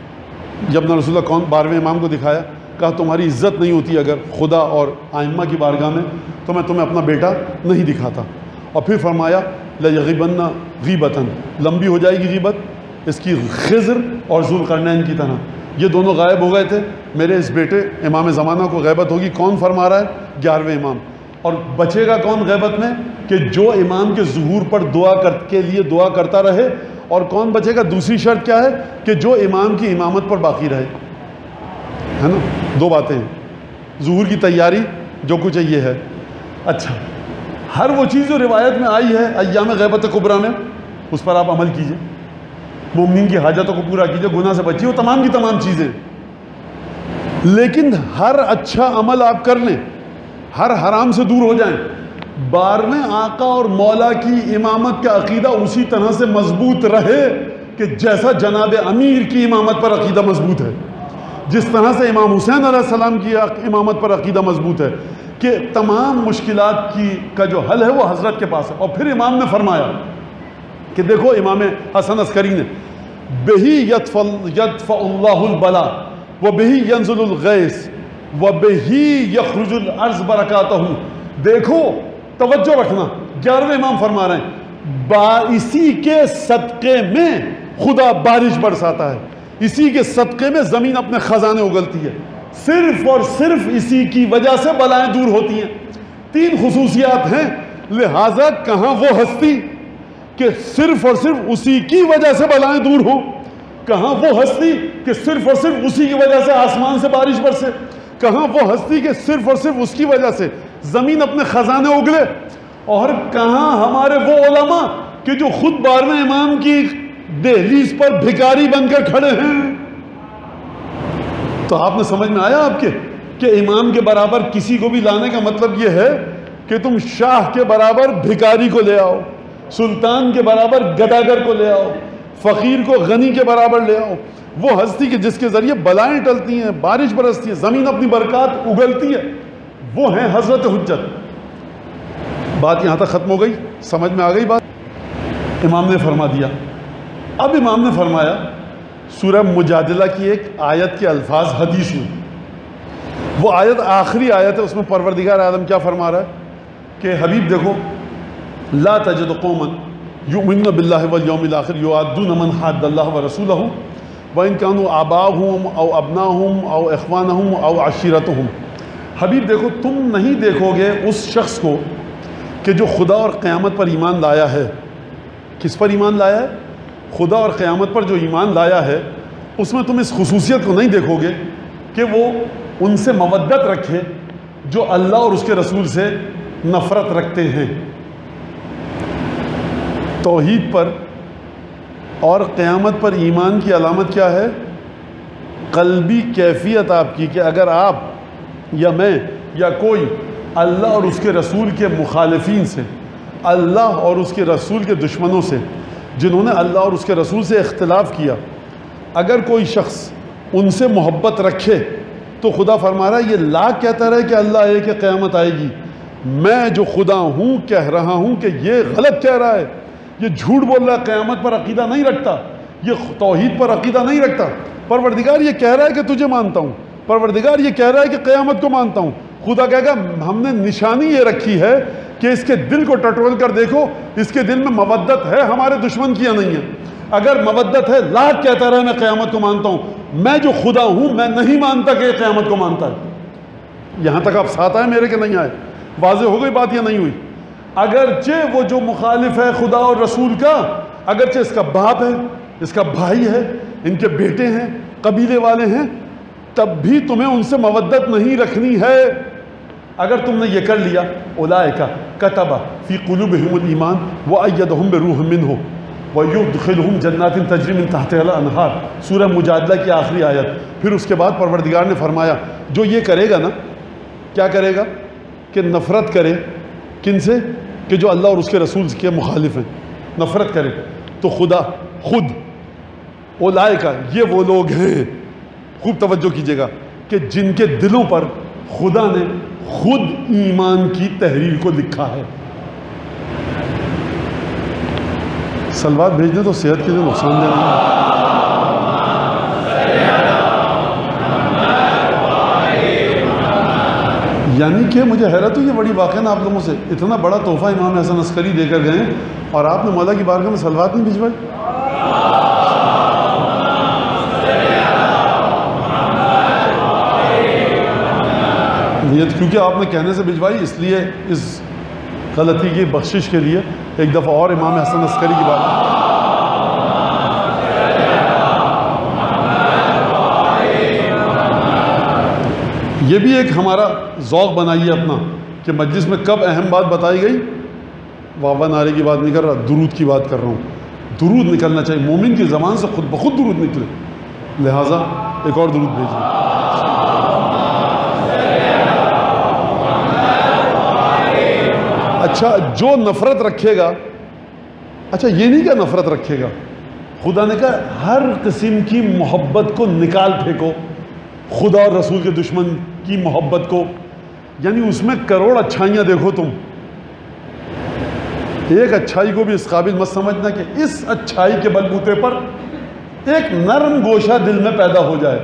Speaker 1: جب نہ رسول اللہ کون 12ویں امام کو دکھایا، کہا تمہاری عزت نہیں ہوتی اگر خدا اور ائمہ کی بارگاہ میں تو میں تمہیں اپنا بیٹا نہیں دکھاتا، اور پھر فرمایا لَيَغِبَنَّ غِيبَةً، لمبی ہو جائے گی غیبت اس کی خضر اور ذوالقرنین کی طرح، یہ دونوں غائب ہو گئے تھے، میرے اس بیٹے امام زمانہ کو غیبت ہوگی۔ کون فرما رہا ہے؟ 11ویں امام۔ اور بچے گا کون غیبت میں؟ کہ جو امام کے ظہور پر کے لیے دعا کرتا رہے، اور کون بچے گا؟ دوسری شرط کیا ہے؟ کہ جو امام کی امامت پر باقی رہے، ہے نا؟ 2 باتیں ہیں، ظہور کی تیاری جو کچھ ہے یہ ہے۔ اچھا، ہر وہ چیز جو روایت میں آئی ہے ایام غیبت کبریٰ میں، اس پر آپ عمل کیجئے، مومنین کی حاجتوں کو پورا کیجئے، گناہ سے بچیے، وہ تمام کی تمام چیزیں، لیکن ہر اچھا عمل آپ کر لیں، ہر حرام سے دور ہو جائیں، 12ویں آقا اور مولا کی امامت کا عقیدہ اسی طرح سے مضبوط رہے کہ جیسا جناب امیر کی امامت پر عقیدہ مضبوط ہے، جس طرح سے امام حسین علیہ السلام کی امامت پر عقیدہ مضبوط ہے کہ تمام مشکلات کا جو حل ہے وہ حضرت کے پاس ہے۔ اور پھر امام نے فرمایا کہ دیکھو، امام حسن عسکری نے بہی یدفع اللہ البلا وبہی ینزل الغیث وبہی یخرج الارض برکاتہ، دیکھو توجہ رکھنا، 11ویں امام فرما رہے ہیں اسی کے صدقے میں خدا بارش برساتا ہے، اسی کے صدقے میں زمین اپنے خزانے اگلتی ہے، صرف اور صرف اسی کی وجہ سے بلائیں دور ہوتی ہیں۔ 3 خصوصیات ہیں، لہٰذا کہاں وہ ہستی کہ صرف اور صرف اسی کی وجہ سے بلائیں دور ہو، کہاں وہ ہستی کہ صرف اور صرف اسی کی وجہ سے آسمان سے بارش برسے، کہاں وہ ہستی کہ صرف اور صرف اس کی وجہ سے زمین اپنے خزانے اگلے، اور کہاں ہمارے وہ علماء کہ جو خود 12ویں امام کی دہلیز پر بھکاری بن کر کھڑے ہیں۔ تو آپ نے سمجھ میں آیا آپ کے کہ امام کے برابر کسی کو بھی لانے کا مطلب یہ ہے کہ تم شاہ کے برابر بھکاری کو لے آؤ، سلطان کے برابر گداگر کو لے آؤ، فقیر کو غنی کے برابر لے آؤ، وہ ہستی کہ جس کے ذریعے بلائیں ٹلتی ہیں، بارش برستی ہے، زمین اپنی برکات اگلتی ہے، وہ ہیں حضرت حجت۔ بات یہاں تک ختم ہو گئی، سمجھ میں آ گئی بات؟ امام نے فرما دیا۔ اب امام نے فرمایا سورہ مجادلہ کی ایک آیت کے الفاظ حدیث میں، وہ آیت آخری آیت ہے، اس میں پروردگار عالم کیا فرما رہا ہے کہ حبیب دیکھو، لا تجد قوما یؤمنون باللہ والیوم الآخر یوادون من حاد اللہ ورسولہ وإن كانوا آباءهم او ابناءهم او اخوانهم او عشیرتهم۔ حبیب دیکھو، تم نہیں دیکھو گے اس شخص کو کہ جو خدا اور قیامت پر ایمان لایا ہے۔ کس پر ایمان لایا ہے؟ خدا اور قیامت پر جو ایمان لایا ہے، اس میں تم اس خصوصیت کو نہیں دیکھو گے کہ وہ ان سے مودت رکھے جو اللہ اور اس کے رسول سے نفرت رکھتے ہیں۔ توحید پر اور قیامت پر ایمان کی علامت کیا ہے؟ قلبی کیفیت آپ کی، کہ اگر آپ یا میں یا کوئی اللہ اور اس کے رسول کے مخالفین سے، اللہ اور اس کے رسول کے دشمنوں سے، جنہوں نے اللہ اور اس کے رسول سے اختلاف کیا، اگر کوئی شخص ان سے محبت رکھے تو خدا فرما رہا ہے یہ لا کہتا رہے کہ اللہ ہے کہ قیامت آئے گی، میں جو خدا ہوں کہہ رہا ہوں کہ یہ غلط کہہ رہا ہے، یہ جھوٹ بول رہا ہے، قیامت پر عقیدہ نہیں رکھتا، یہ توحید پر عقیدہ نہیں رکھتا۔ پروردگار یہ کہہ رہا ہے کہ تجھے مانتا ہوں، پروردگار یہ کہہ رہا ہے کہ قیامت کو مانتا ہوں۔ خدا کہے گا ہم نے نشانی یہ رکھی ہے کہ اس کے دل کو ٹٹول کر دیکھو، اس کے دل میں مودت ہے ہمارے دشمن کی یا نہیں ہے۔ اگر مودت ہے، لاکھ کہتا رہے میں قیامت کو مانتا ہوں، میں جو خدا ہوں میں نہیں مانتا کہ یہ قیامت کو مانتا ہے۔ یہاں تک آپ ساتھ آئے میرے کہ نہیں آئے؟ واضح ہو گئی بات یا نہیں ہوئی؟ اگرچہ وہ جو مخالف ہے خدا اور رسول کا، اگرچہ اس کا باپ ہے، اس کا بھائی ہے، ان کے بیٹے ہیں، قبیلے والے ہیں، تب بھی تمہیں ان سے مودت نہیں رکھنی ہے۔ اگر تم نے یہ کر لیا، اولئک کتب فی قلوبہم الایمان وأیدہم بروح منہ ویدخلہم جنات تجری من تحتہا الانہار، سورہ مجادلہ کی آخری آیت۔ پھر اس کے بعد پروردگار نے فرمایا جو یہ کرے گا نا، کیا کرے گا؟ کہ نفرت کرے، کن سے؟ کہ جو اللہ اور اس کے رسول کے مخالف ہیں، نفرت کرے، تو خدا خود اولئک، یہ وہ لوگ ہیں، خوب توجہ کیجئے گا، کہ جن کے دلوں پر خدا نے خود ایمان کی تحریر کو لکھا ہے۔ سلوات بھیج دیں تو صحت کے لیے نقصان دہ نہیں ہے۔ یعنی کہ مجھے حیرت ہوئی، یہ بڑی واقعہ نا آپ لوگوں سے، اتنا بڑا تحفہ امام حسن عسکری دے کر گئے اور آپ نے مولا کی بارگاہ میں سلوات نہیں بھجوائی۔ نیت کیونکہ آپ نے کہنے سے بھجوائی، اس لیے اس غلطی کی بخشش کے لیے ایک دفعہ اور امام حسن عسکری کی بات۔ یہ بھی ایک ہمارا ذوق بنائیے اپنا کہ مجلس میں کب اہم بات بتائی گئی، واہ نعرے کی بات نہیں کر رہا، درود کی بات کر رہا ہوں۔ درود نکلنا چاہیے، مومن کی زبان سے خود بخود درود نکلے، لہٰذا ایک اور درود بھیجیے۔ اچھا، جو نفرت رکھے گا، اچھا یہ نہیں کہ نفرت رکھے گا، خدا نے کہا ہر قسم کی محبت کو نکال پھینکو، خدا اور رسول کے دشمن کی محبت کو، یعنی اس میں کروڑ اچھائیاں دیکھو تم، ایک اچھائی کو بھی اس قابل مت سمجھنا کہ اس اچھائی کے بلبوتے پر ایک نرم گوشہ دل میں پیدا ہو جائے۔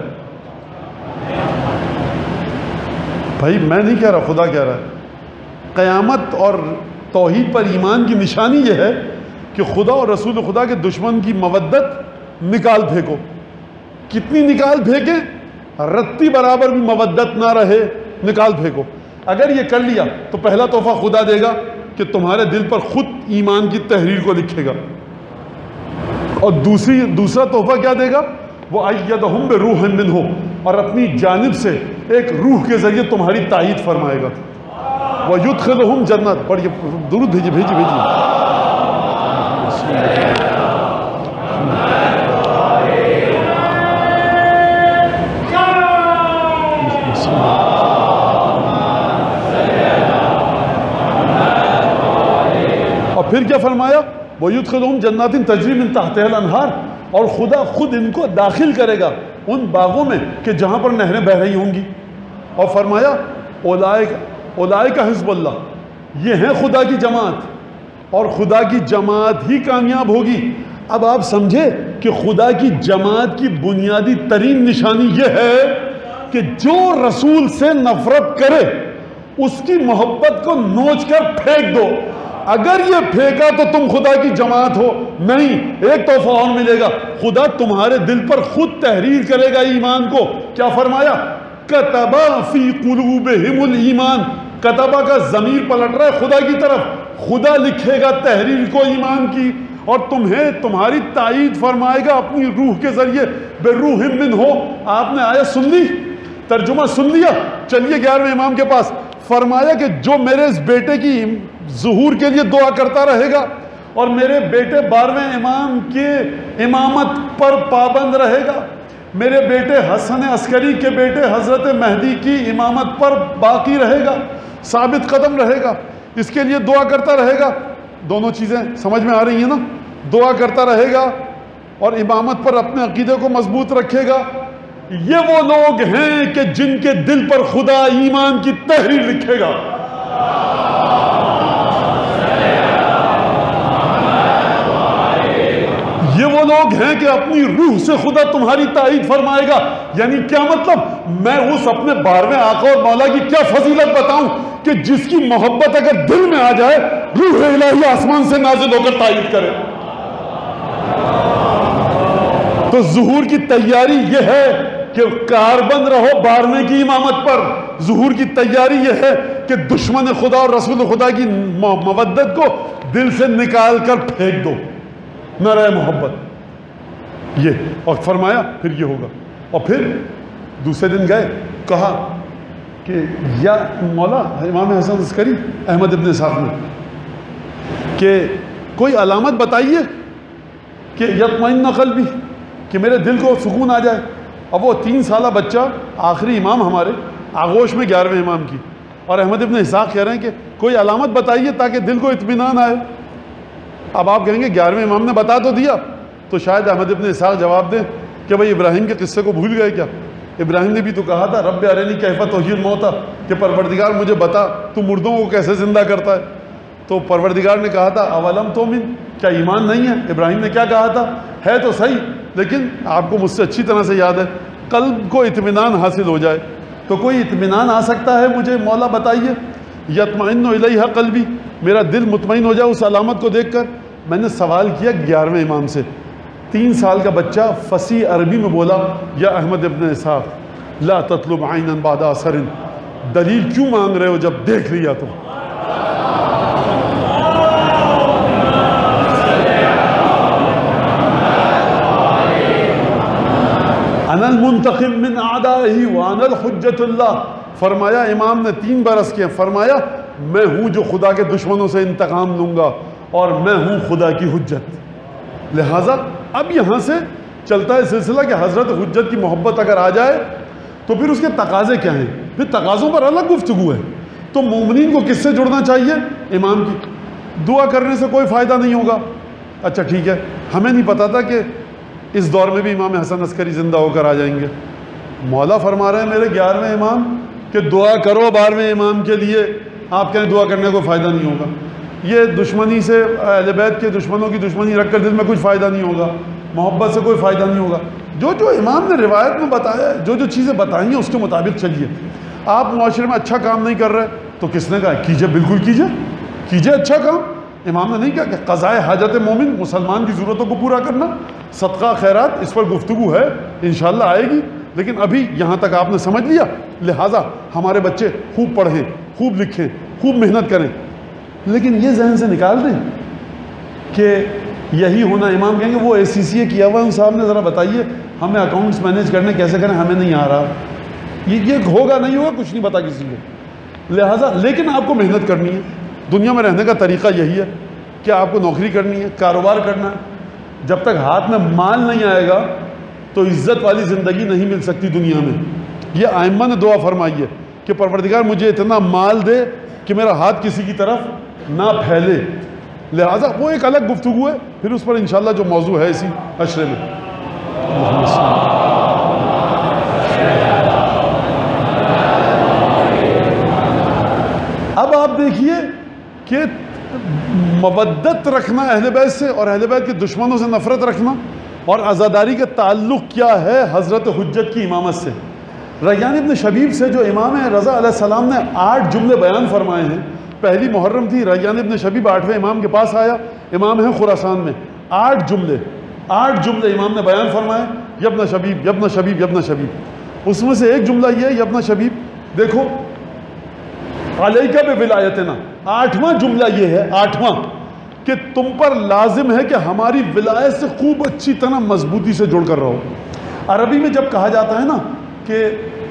Speaker 1: بھائی میں نہیں کہہ رہا، خدا کہہ رہا ہے۔ قیامت اور توحید پر ایمان کی نشانی یہ ہے کہ خدا اور رسول خدا کے دشمن کی مودت نکال پھینکو۔ کتنی نکال پھینکیں؟ رتی برابر بھی مودت نہ رہے، نکال پھینکو۔ اگر یہ کر لیا تو پہلا تحفہ خدا دے گا کہ تمہارے دل پر خود ایمان کی تحریر کو لکھے گا، اور دوسرا تحفہ کیا دے گا؟ وہ ایدہم بروح منہ، اور اپنی جانب سے ایک روح کے ذریعے تمہاری تائید فرمائے گا۔ وَيُدْخِلُهُمْ جنات، پڑھیے درود بھیجیے بھیجیے بھیجیے۔ اور پھر کیا فرمایا؟ وَيُدْخِلُهُمْ جَنَّاتٍ تَجْرِي مِن تَحْتِهَا الْأَنْهَارُ، اور خدا خود ان کو داخل کرے گا ان باغوں میں کہ جہاں پر نہریں بہہ رہی ہوں گی، اور فرمایا اولئک حزب اللہ، یہ ہیں خدا کی جماعت، اور خدا کی جماعت ہی کامیاب ہوگی۔ اب آپ سمجھے کہ خدا کی جماعت کی بنیادی ترین نشانی یہ ہے کہ جو رسول سے نفرت کرے اس کی محبت کو نوچ کر پھینک دو. اگر یہ پھینکا تو تم خدا کی جماعت ہو. نہیں، ایک تحفہ اور ملے گا، خدا تمہارے دل پر خود تحریر کرے گا ایمان کو. کیا فرمایا؟ کتبا فی قلوبہم الایمان. کتبا کا ضمیر پلٹ رہا ہے خدا کی طرف. خدا لکھے گا تحریر کو ایمان کی، اور تمہیں تمہاری تائید فرمائے گا اپنی روح کے ذریعے. بروح منہ ہو. آپ نے آیت سن لی، ترجمہ سن لیا. چلیے 11ویں امام کے پاس. فرمایا کہ جو میرے اس بیٹے کی ظہور کے لیے دعا کرتا رہے گا اور میرے بیٹے 12ویں امام کے امامت پر پابند رہے گا، میرے بیٹے حسن عسکری کے بیٹے حضرت مہدی کی امامت پر باقی رہے گا، ثابت قدم رہے گا، اس کے لیے دعا کرتا رہے گا. دونوں چیزیں سمجھ میں آ رہی ہیں نا؟ دعا کرتا رہے گا اور امامت پر اپنے عقیدے کو مضبوط رکھے گا. یہ وہ لوگ ہیں کہ جن کے دل پر خدا ایمان کی تحریر لکھے گا. یہ وہ لوگ ہیں کہ اپنی روح سے خدا تمہاری تائید فرمائے گا. یعنی کیا مطلب؟ میں اس اپنے 12ویں آقا اور مولا کی کیا فضیلت بتاؤں کہ جس کی محبت اگر دل میں آ جائے روح الہی آسمان سے نازل ہو کر تائید کرے. تو ظہور کی تیاری یہ ہے کہ کاربند رہو 12ویں کی امامت پر. ظہور کی تیاری یہ ہے کہ دشمن خدا اور رسول خدا کی مودت کو دل سے نکال کر پھینک دو. نہ رہے محبت. یہ اور فرمایا پھر یہ ہوگا. اور پھر دوسرے دن گئے، کہا کہ یا مولا امام حسن عسکری احمد ابن اسحاق نے کہ کوئی علامت بتائیے کہ یطمئن قلبی، کہ میرے دل کو سکون آ جائے. اب وہ 3 سالہ بچہ آخری امام ہمارے آغوش میں 11ویں امام کی، اور احمد ابن اسحاق کہہ رہے ہیں کہ کوئی علامت بتائیے تاکہ دل کو اطمینان آئے. اب آپ کہیں گے 11ویں امام نے بتا تو دیا، تو شاید احمد ابن اسحاق جواب دیں کہ بھئی ابراہیم کے قصے کو بھول گئے کیا؟ ابراہیم نے بھی تو کہا تھا رب ارنی کیف تحیی الموتی، کہ پروردگار مجھے بتا تو مردوں کو کیسے زندہ کرتا ہے. تو پروردگار نے کہا تھا اولم تؤمن، کیا ایمان نہیں ہے؟ ابراہیم نے کیا کہا تھا؟ ہے تو صحیح، لیکن آپ کو مجھ سے اچھی طرح سے یاد ہے قلب کو اطمینان حاصل ہو جائے. تو کوئی اطمینان آ سکتا ہے مجھے مولا بتائیے. یطمئن الیہا قلبی، میرا دل مطمئن ہو جائے اس علامت کو دیکھ کر. میں نے سوال کیا 11ویں امام سے. 3 سال کا بچہ فصیح عربی میں بولا یا احمد ابن اسحاق لا تطلب عینا بعد اثر، دلیل کیوں مانگ رہے ہو جب دیکھ لیا تو؟ انا المنتقم من اعدائه وانا الحجۃ اللہ. فرمایا امام نے 3 برس کیے. فرمایا میں ہوں جو خدا کے دشمنوں سے انتقام لوں گا اور میں ہوں خدا کی حجت. لہٰذا اب یہاں سے چلتا ہے سلسلہ کہ حضرت حجت کی محبت اگر آ جائے تو پھر اس کے تقاضے کیا ہیں؟ پھر تقاضوں پر الگ گفتگو ہے. تو مومنین کو کس سے جڑنا چاہیے؟ امام کی. دعا کرنے سے کوئی فائدہ نہیں ہوگا. اچھا ٹھیک ہے، ہمیں نہیں پتا تھا کہ اس دور میں بھی امام حسن عسکری زندہ ہو کر آ جائیں گے. مولا فرما رہے ہیں میرے 11ویں امام کہ دعا کرو 12ویں امام کے لیے. آپ کہیں دعا کرنے کو فائدہ نہیں ہوگا. یہ دشمنی سے اہل بیت کے دشمنوں کی دشمنی رکھ کر دل میں کچھ فائدہ نہیں ہوگا. محبت سے کوئی فائدہ نہیں ہوگا. جو امام نے روایت میں بتایا ہے، جو چیزیں بتائی ہیں اس کے مطابق چلیے. آپ معاشرے میں اچھا کام نہیں کر رہے تو کس نے کہا کیجئے؟ بالکل کیجئے اچھا کام. امام نے نہیں کہا کہ قضائے حاجت مومن، مسلمان کی ضرورتوں کو پورا کرنا، صدقہ خیرات، اس پر گفتگو ہے، انشاءاللہ آئے گی. لیکن ابھی یہاں تک آپ نے سمجھ لیا. لہٰذا ہمارے بچے خوب پڑھیں، خوب لکھیں، خوب محنت کریں. لیکن یہ ذہن سے نکال دیں کہ یہی ہونا. امام کہیں گے وہ ACCA کیا ہوا ان صاحب نے، ذرا بتائیے ہمیں اکاؤنٹس مینیج کرنے کیسے کریں، ہمیں نہیں آ رہا. یہ ہوگا نہیں ہوگا کچھ نہیں پتا کسی کو. لہٰذا لیکن آپ کو محنت کرنی ہے. دنیا میں رہنے کا طریقہ یہی ہے کہ آپ کو نوکری کرنی ہے، کاروبار کرنا ہے. جب تک ہاتھ میں مال نہیں آئے گا تو عزت والی زندگی نہیں مل سکتی دنیا میں. یہ ائمہ نے دعا فرمائی ہے کہ پروردگار مجھے اتنا مال دے کہ میرا ہاتھ کسی کی طرف نہ پھیلے. لہٰذا وہ ایک الگ گفتگو ہے، پھر اس پر انشاءاللہ جو موضوع ہے اسی عشرے میں. اب آپ دیکھیے کہ مودت رکھنا اہل بیت سے اور اہل بیت کے دشمنوں سے نفرت رکھنا اور عزاداری کا تعلق کیا ہے حضرت حجت کی امامت سے. ریان ابن شبیب سے جو امام رضا علیہ السلام نے 8 جملے بیان فرمائے ہیں، پہلی محرم تھی، ریان ابن شبیب 8ویں امام کے پاس آیا، امام ہیں خراسان میں، 8 جملے امام نے بیان فرمائے، یبن شبیب یبن شبیب یبن شبیب۔ اس میں سے ایک جملہ یہ ہے یبن شبیب، دیکھو علیکہ بولایتنا، 8واں جملہ یہ ہے، 8واں، کہ تم پر لازم ہے کہ ہماری ولایت سے خوب اچھی طرح مضبوطی سے جڑ کر رہو۔ عربی میں جب کہا جاتا ہے نا کہ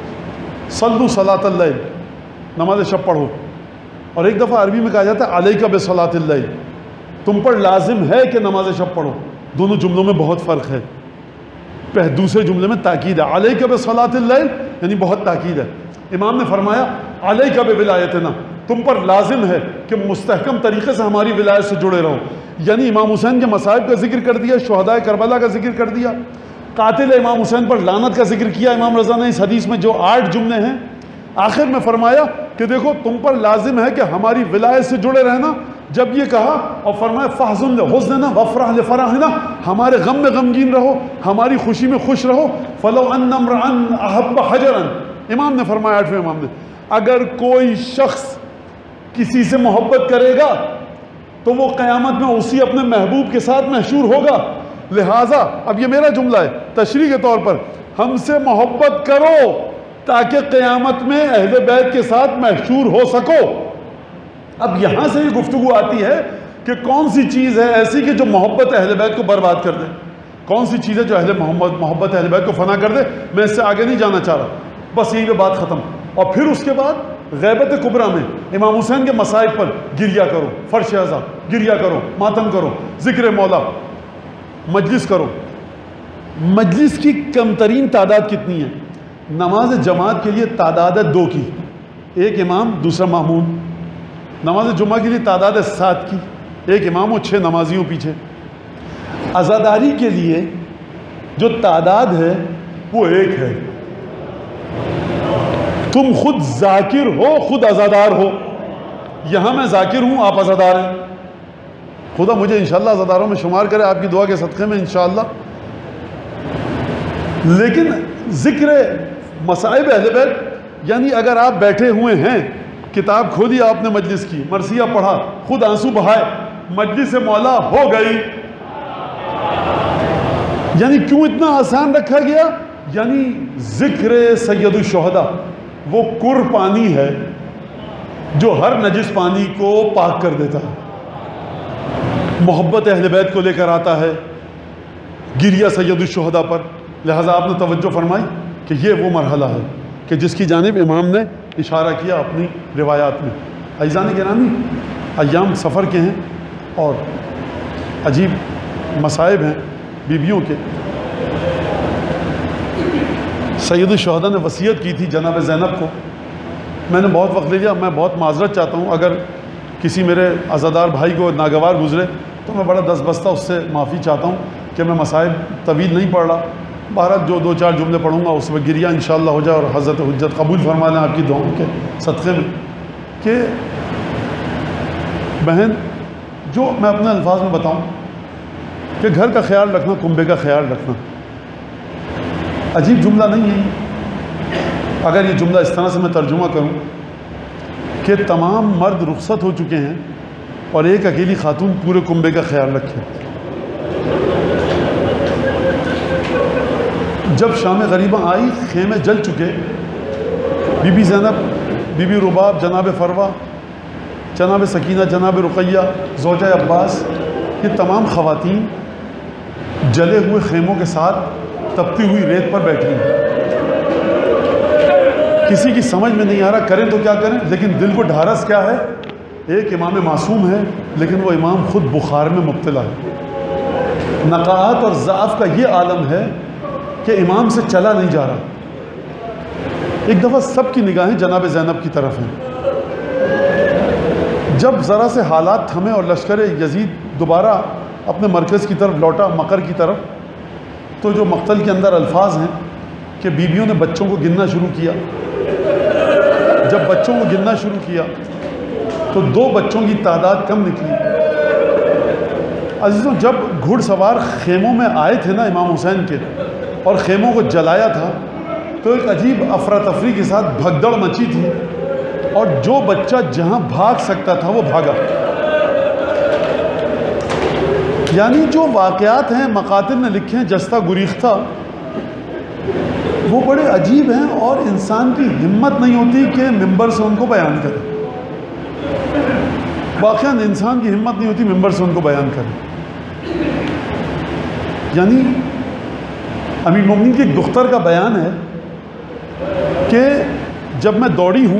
Speaker 1: صلو صلاۃ اللیل، نماز شب پڑھو، اور ایک دفعہ عربی میں کہا جاتا ہے علیکہ بصلاۃ اللیل، تم پر لازم ہے کہ نماز شب پڑھو، دونوں جملوں میں بہت فرق ہے۔ دوسرے جملے میں تاکید ہے، علیکہ بصلاۃ اللیل یعنی بہت تاکید ہے۔ امام نے فرمایا علیکہ بولایتنا، تم پر لازم ہے کہ مستحکم طریقے سے ہماری ولایت سے جڑے رہو، یعنی امام حسین کے مصائب کا ذکر کر دیا، شہداء کربلا کا ذکر کر دیا، قاتل امام حسین پر لعنت کا ذکر کیا امام رضا نے اس حدیث میں جو 8 جملے ہیں۔ آخر میں فرمایا کہ دیکھو تم پر لازم ہے کہ ہماری ولایت سے جڑے رہنا۔ جب یہ کہا اور فرمایا فحزن لحزننا وافرح لفرحنا، ہمارے غم میں غمگین رہو، ہماری خوشی میں خوش رہو۔ فلو ان امرا احب حجرا، امام نے فرمایا، 8ویں امام نے، اگر کوئی شخص کسی سے محبت کرے گا تو وہ قیامت میں اسی اپنے محبوب کے ساتھ محشور ہوگا، لہٰذا اب یہ میرا جملہ ہے تشریح کے طور پر، ہم سے محبت کرو تاکہ قیامت میں اہل بیت کے ساتھ محشور ہو سکو۔ اب یہاں سے یہ گفتگو آتی ہے کہ کون سی چیز ہے ایسی کہ جو محبت اہل بیت کو برباد کر دے، کون سی چیز ہے جو محبت اہل بیت کو فنا کر دے۔ میں اس سے آگے نہیں جانا چاہ رہا، بس یہی پہ بات ختم۔ اور پھر اس کے بعد غیبت کبریٰ میں امام حسین کے مصائب پر گریہ کرو، فرش ازا گریہ کرو، ماتم کرو، ذکر مولا، مجلس کرو۔ مجلس کی کم ترین تعداد کتنی ہے؟ نماز جماعت کے لیے تعداد ہے 2 کی، ایک امام دوسرا مامون۔ نماز جمعہ کے لیے تعداد ہے 7 کی، ایک امام اور 6 نمازیوں پیچھے۔ عزاداری کے لیے جو تعداد ہے وہ 1 ہے۔ تم خود ذاکر ہو، خود عزادار ہو۔ یہاں میں ذاکر ہوں، آپ عزادار ہیں، خدا مجھے انشاءاللہ عزاداروں میں شمار کرے آپ کی دعا کے صدقے میں انشاءاللہ۔ لیکن ذکر مصائب اہل بیت، یعنی اگر آپ بیٹھے ہوئے ہیں، کتاب کھولی آپ نے مجلس کی، مرثیہ پڑھا، خود آنسو بہائے، مجلس مولا ہو گئی۔ یعنی کیوں اتنا آسان رکھا گیا؟ یعنی ذکر سید الشہداء وہ کر پانی ہے جو ہر نجس پانی کو پاک کر دیتا ہے، محبت اہل بیت کو لے کر آتا ہے، گریہ سید الشہداء پر۔ لہٰذا آپ نے توجہ فرمائی کہ یہ وہ مرحلہ ہے کہ جس کی جانب امام نے اشارہ کیا اپنی روایات میں۔ عزیزان گرامی، ایام سفر کے ہیں اور عجیب مصائب ہیں بیویوں کے۔ سید الشہداء نے وصیت کی تھی جناب زینب کو، میں نے بہت وقت لے لیا، میں بہت معذرت چاہتا ہوں اگر کسی میرے عزادار بھائی کو ناگوار گزرے تو میں بڑا دست بستہ اس سے معافی چاہتا ہوں کہ میں مصائب طویل نہیں پڑھ رہا، بہرحال جو 2-4 جملے پڑھوں گا اس میں گریہ انشاءاللہ ہو جائے اور حضرت حجت قبول فرما لیں آپ کی دعاؤں کے صدقے میں۔ کہ بہن، جو میں اپنے الفاظ میں بتاؤں کہ گھر کا خیال رکھنا، کنبے کا خیال رکھنا، عجیب جملہ نہیں ہے۔ اگر یہ جملہ اس طرح سے میں ترجمہ کروں کہ تمام مرد رخصت ہو چکے ہیں اور ایک اکیلی خاتون پورے کنبے کا خیال رکھے۔ جب شام غریبہ آئی، خیمے جل چکے، بی بی زینب، بی بی رباب، جناب فروہ، جناب سکینہ، جناب رقیہ، زوجہ عباس، یہ تمام خواتین جلے ہوئے خیموں کے ساتھ تپتی ہوئی ریت پر بیٹھی ہیں۔ کسی کی سمجھ میں نہیں آ رہا کریں تو کیا کریں، لیکن دل کو ڈھارس کیا ہے؟ ایک امام معصوم ہے لیکن وہ امام خود بخار میں مبتلا ہے۔ نقاہت اور ضعف کا یہ عالم ہے کہ امام سے چلا نہیں جا رہا۔ ایک دفعہ سب کی نگاہیں جناب زینب کی طرف ہیں۔ جب ذرا سے حالات تھمے اور لشکر یزید دوبارہ اپنے مرکز کی طرف لوٹا، مقر کی طرف، تو جو مقتل کے اندر الفاظ ہیں کہ بیویوں نے بچوں کو گننا شروع کیا۔ جب بچوں کو گننا شروع کیا تو 2 بچوں کی تعداد کم نکلی۔ عزیزوں، جب گھڑ سوار خیموں میں آئے تھے نا امام حسین کے اور خیموں کو جلایا تھا تو ایک عجیب افراتفری کے ساتھ بھگدڑ مچی تھی، اور جو بچہ جہاں بھاگ سکتا تھا وہ بھاگا۔ یعنی جو واقعات ہیں مقاتل نے لکھے ہیں جستہ گریختہ، وہ بڑے عجیب ہیں، اور انسان کی ہمت نہیں ہوتی کہ ممبر سے ان کو بیان کرے۔ واقعاً انسان کی ہمت نہیں ہوتی ممبر سے ان کو بیان کرے۔ یعنی امیر المومنین کی ایک دختر کا بیان ہے کہ جب میں دوڑی ہوں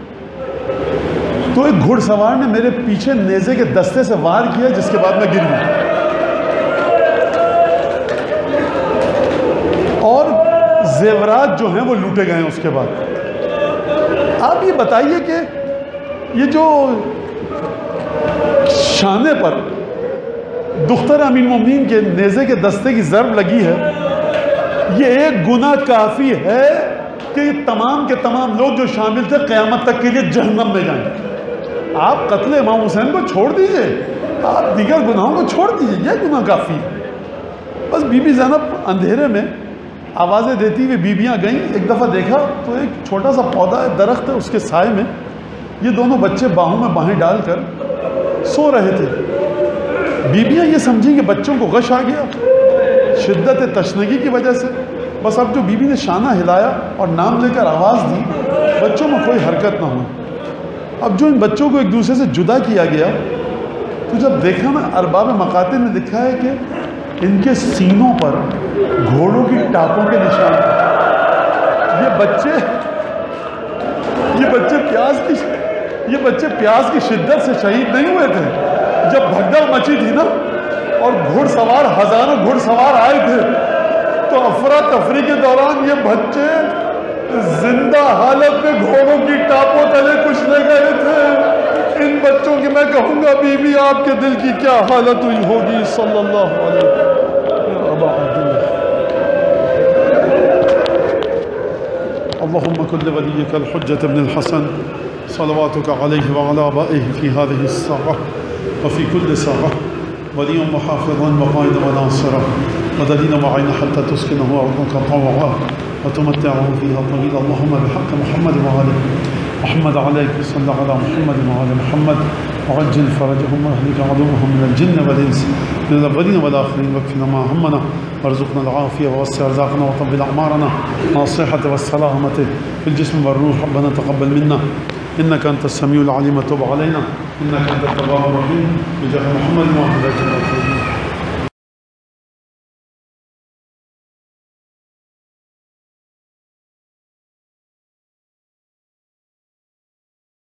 Speaker 1: تو ایک گھڑ سوار نے میرے پیچھے نیزے کے دستے سے وار کیا، جس کے بعد میں گر گئی، اور زیورات جو ہیں وہ لوٹے گئے ہیں اس کے بعد۔ آپ یہ بتائیے کہ یہ جو شانے پر دختر امیر المومنین کے نیزے کے دستے کی ضرب لگی ہے، یہ ایک گناہ کافی ہے کہ یہ تمام کے تمام لوگ جو شامل تھے قیامت تک کے لیے جہنم میں جائیں۔ آپ قتل امام حسین کو چھوڑ دیجئے، آپ دیگر گناہوں کو چھوڑ دیجئے، یہ گناہ کافی ہے۔ بس بی بی زینب اندھیرے میں آوازیں دیتی ہوئی بیویاں گئیں۔ ایک دفعہ دیکھا تو ایک چھوٹا سا پودا ہے، درخت ہے، اس کے سائے میں یہ دونوں بچے باہوں میں باہیں ڈال کر سو رہے تھے۔ بیویاں یہ سمجھیں کہ بچوں کو غش آ گیا شدت تشنگی کی وجہ سے۔ بس اب جو بیوی نے شانہ ہلایا اور نام لے کر آواز دی، بچوں میں کوئی حرکت نہ ہوئی۔ اب جو ان بچوں کو ایک دوسرے سے جدا کیا گیا، تو جب دیکھا نا، ارباب مقاتل نے لکھا ہے کہ ان کے سینوں پر گھوڑوں کی ٹاپوں کے نشان تھے۔ یہ بچے پیاس کی شدت سے شہید نہیں ہوئے تھے۔ جب بھگدڑ مچی تھی نا اور گھڑ سوار، ہزاروں گھڑ سوار آئے تھے، تو افراتفری کے دوران یہ بچے زندہ حالت میں گھوڑوں کی ٹاپوں تلے کچلے گئے تھے۔ ان بچوں کی میں کہوں گا بی بی آپ کے دل کی کیا حالت ہوئی ہوگی۔ صلی اللہ علیہ اللهم كن لوليك الحجة بن الحسن صلواتك عليه وعلى آبائه في هذه الساعة وفي كل ساعة وليا وحافظا وقائدا وناصرا ودليلا وعينا حتى تسكنه أرضك طوعا وتمتعه فيها طويلا. اللهم بحق محمد وآله محمد عليك صلى على محمد وعلى محمد وعجل فرجهم واهلك عدوهم من الجن والإنس من الأولين والآخرين واكفنا ما همنا وارزقنا العافية ووسع رزقنا وطول أعمارنا مع الصحة والسلامة في الجسم والروح. ربنا تقبل منا إنك أنت السميع العليم وتب علينا إنك أنت التواب الرحيم بجاه محمد وعلى آله وصحبه.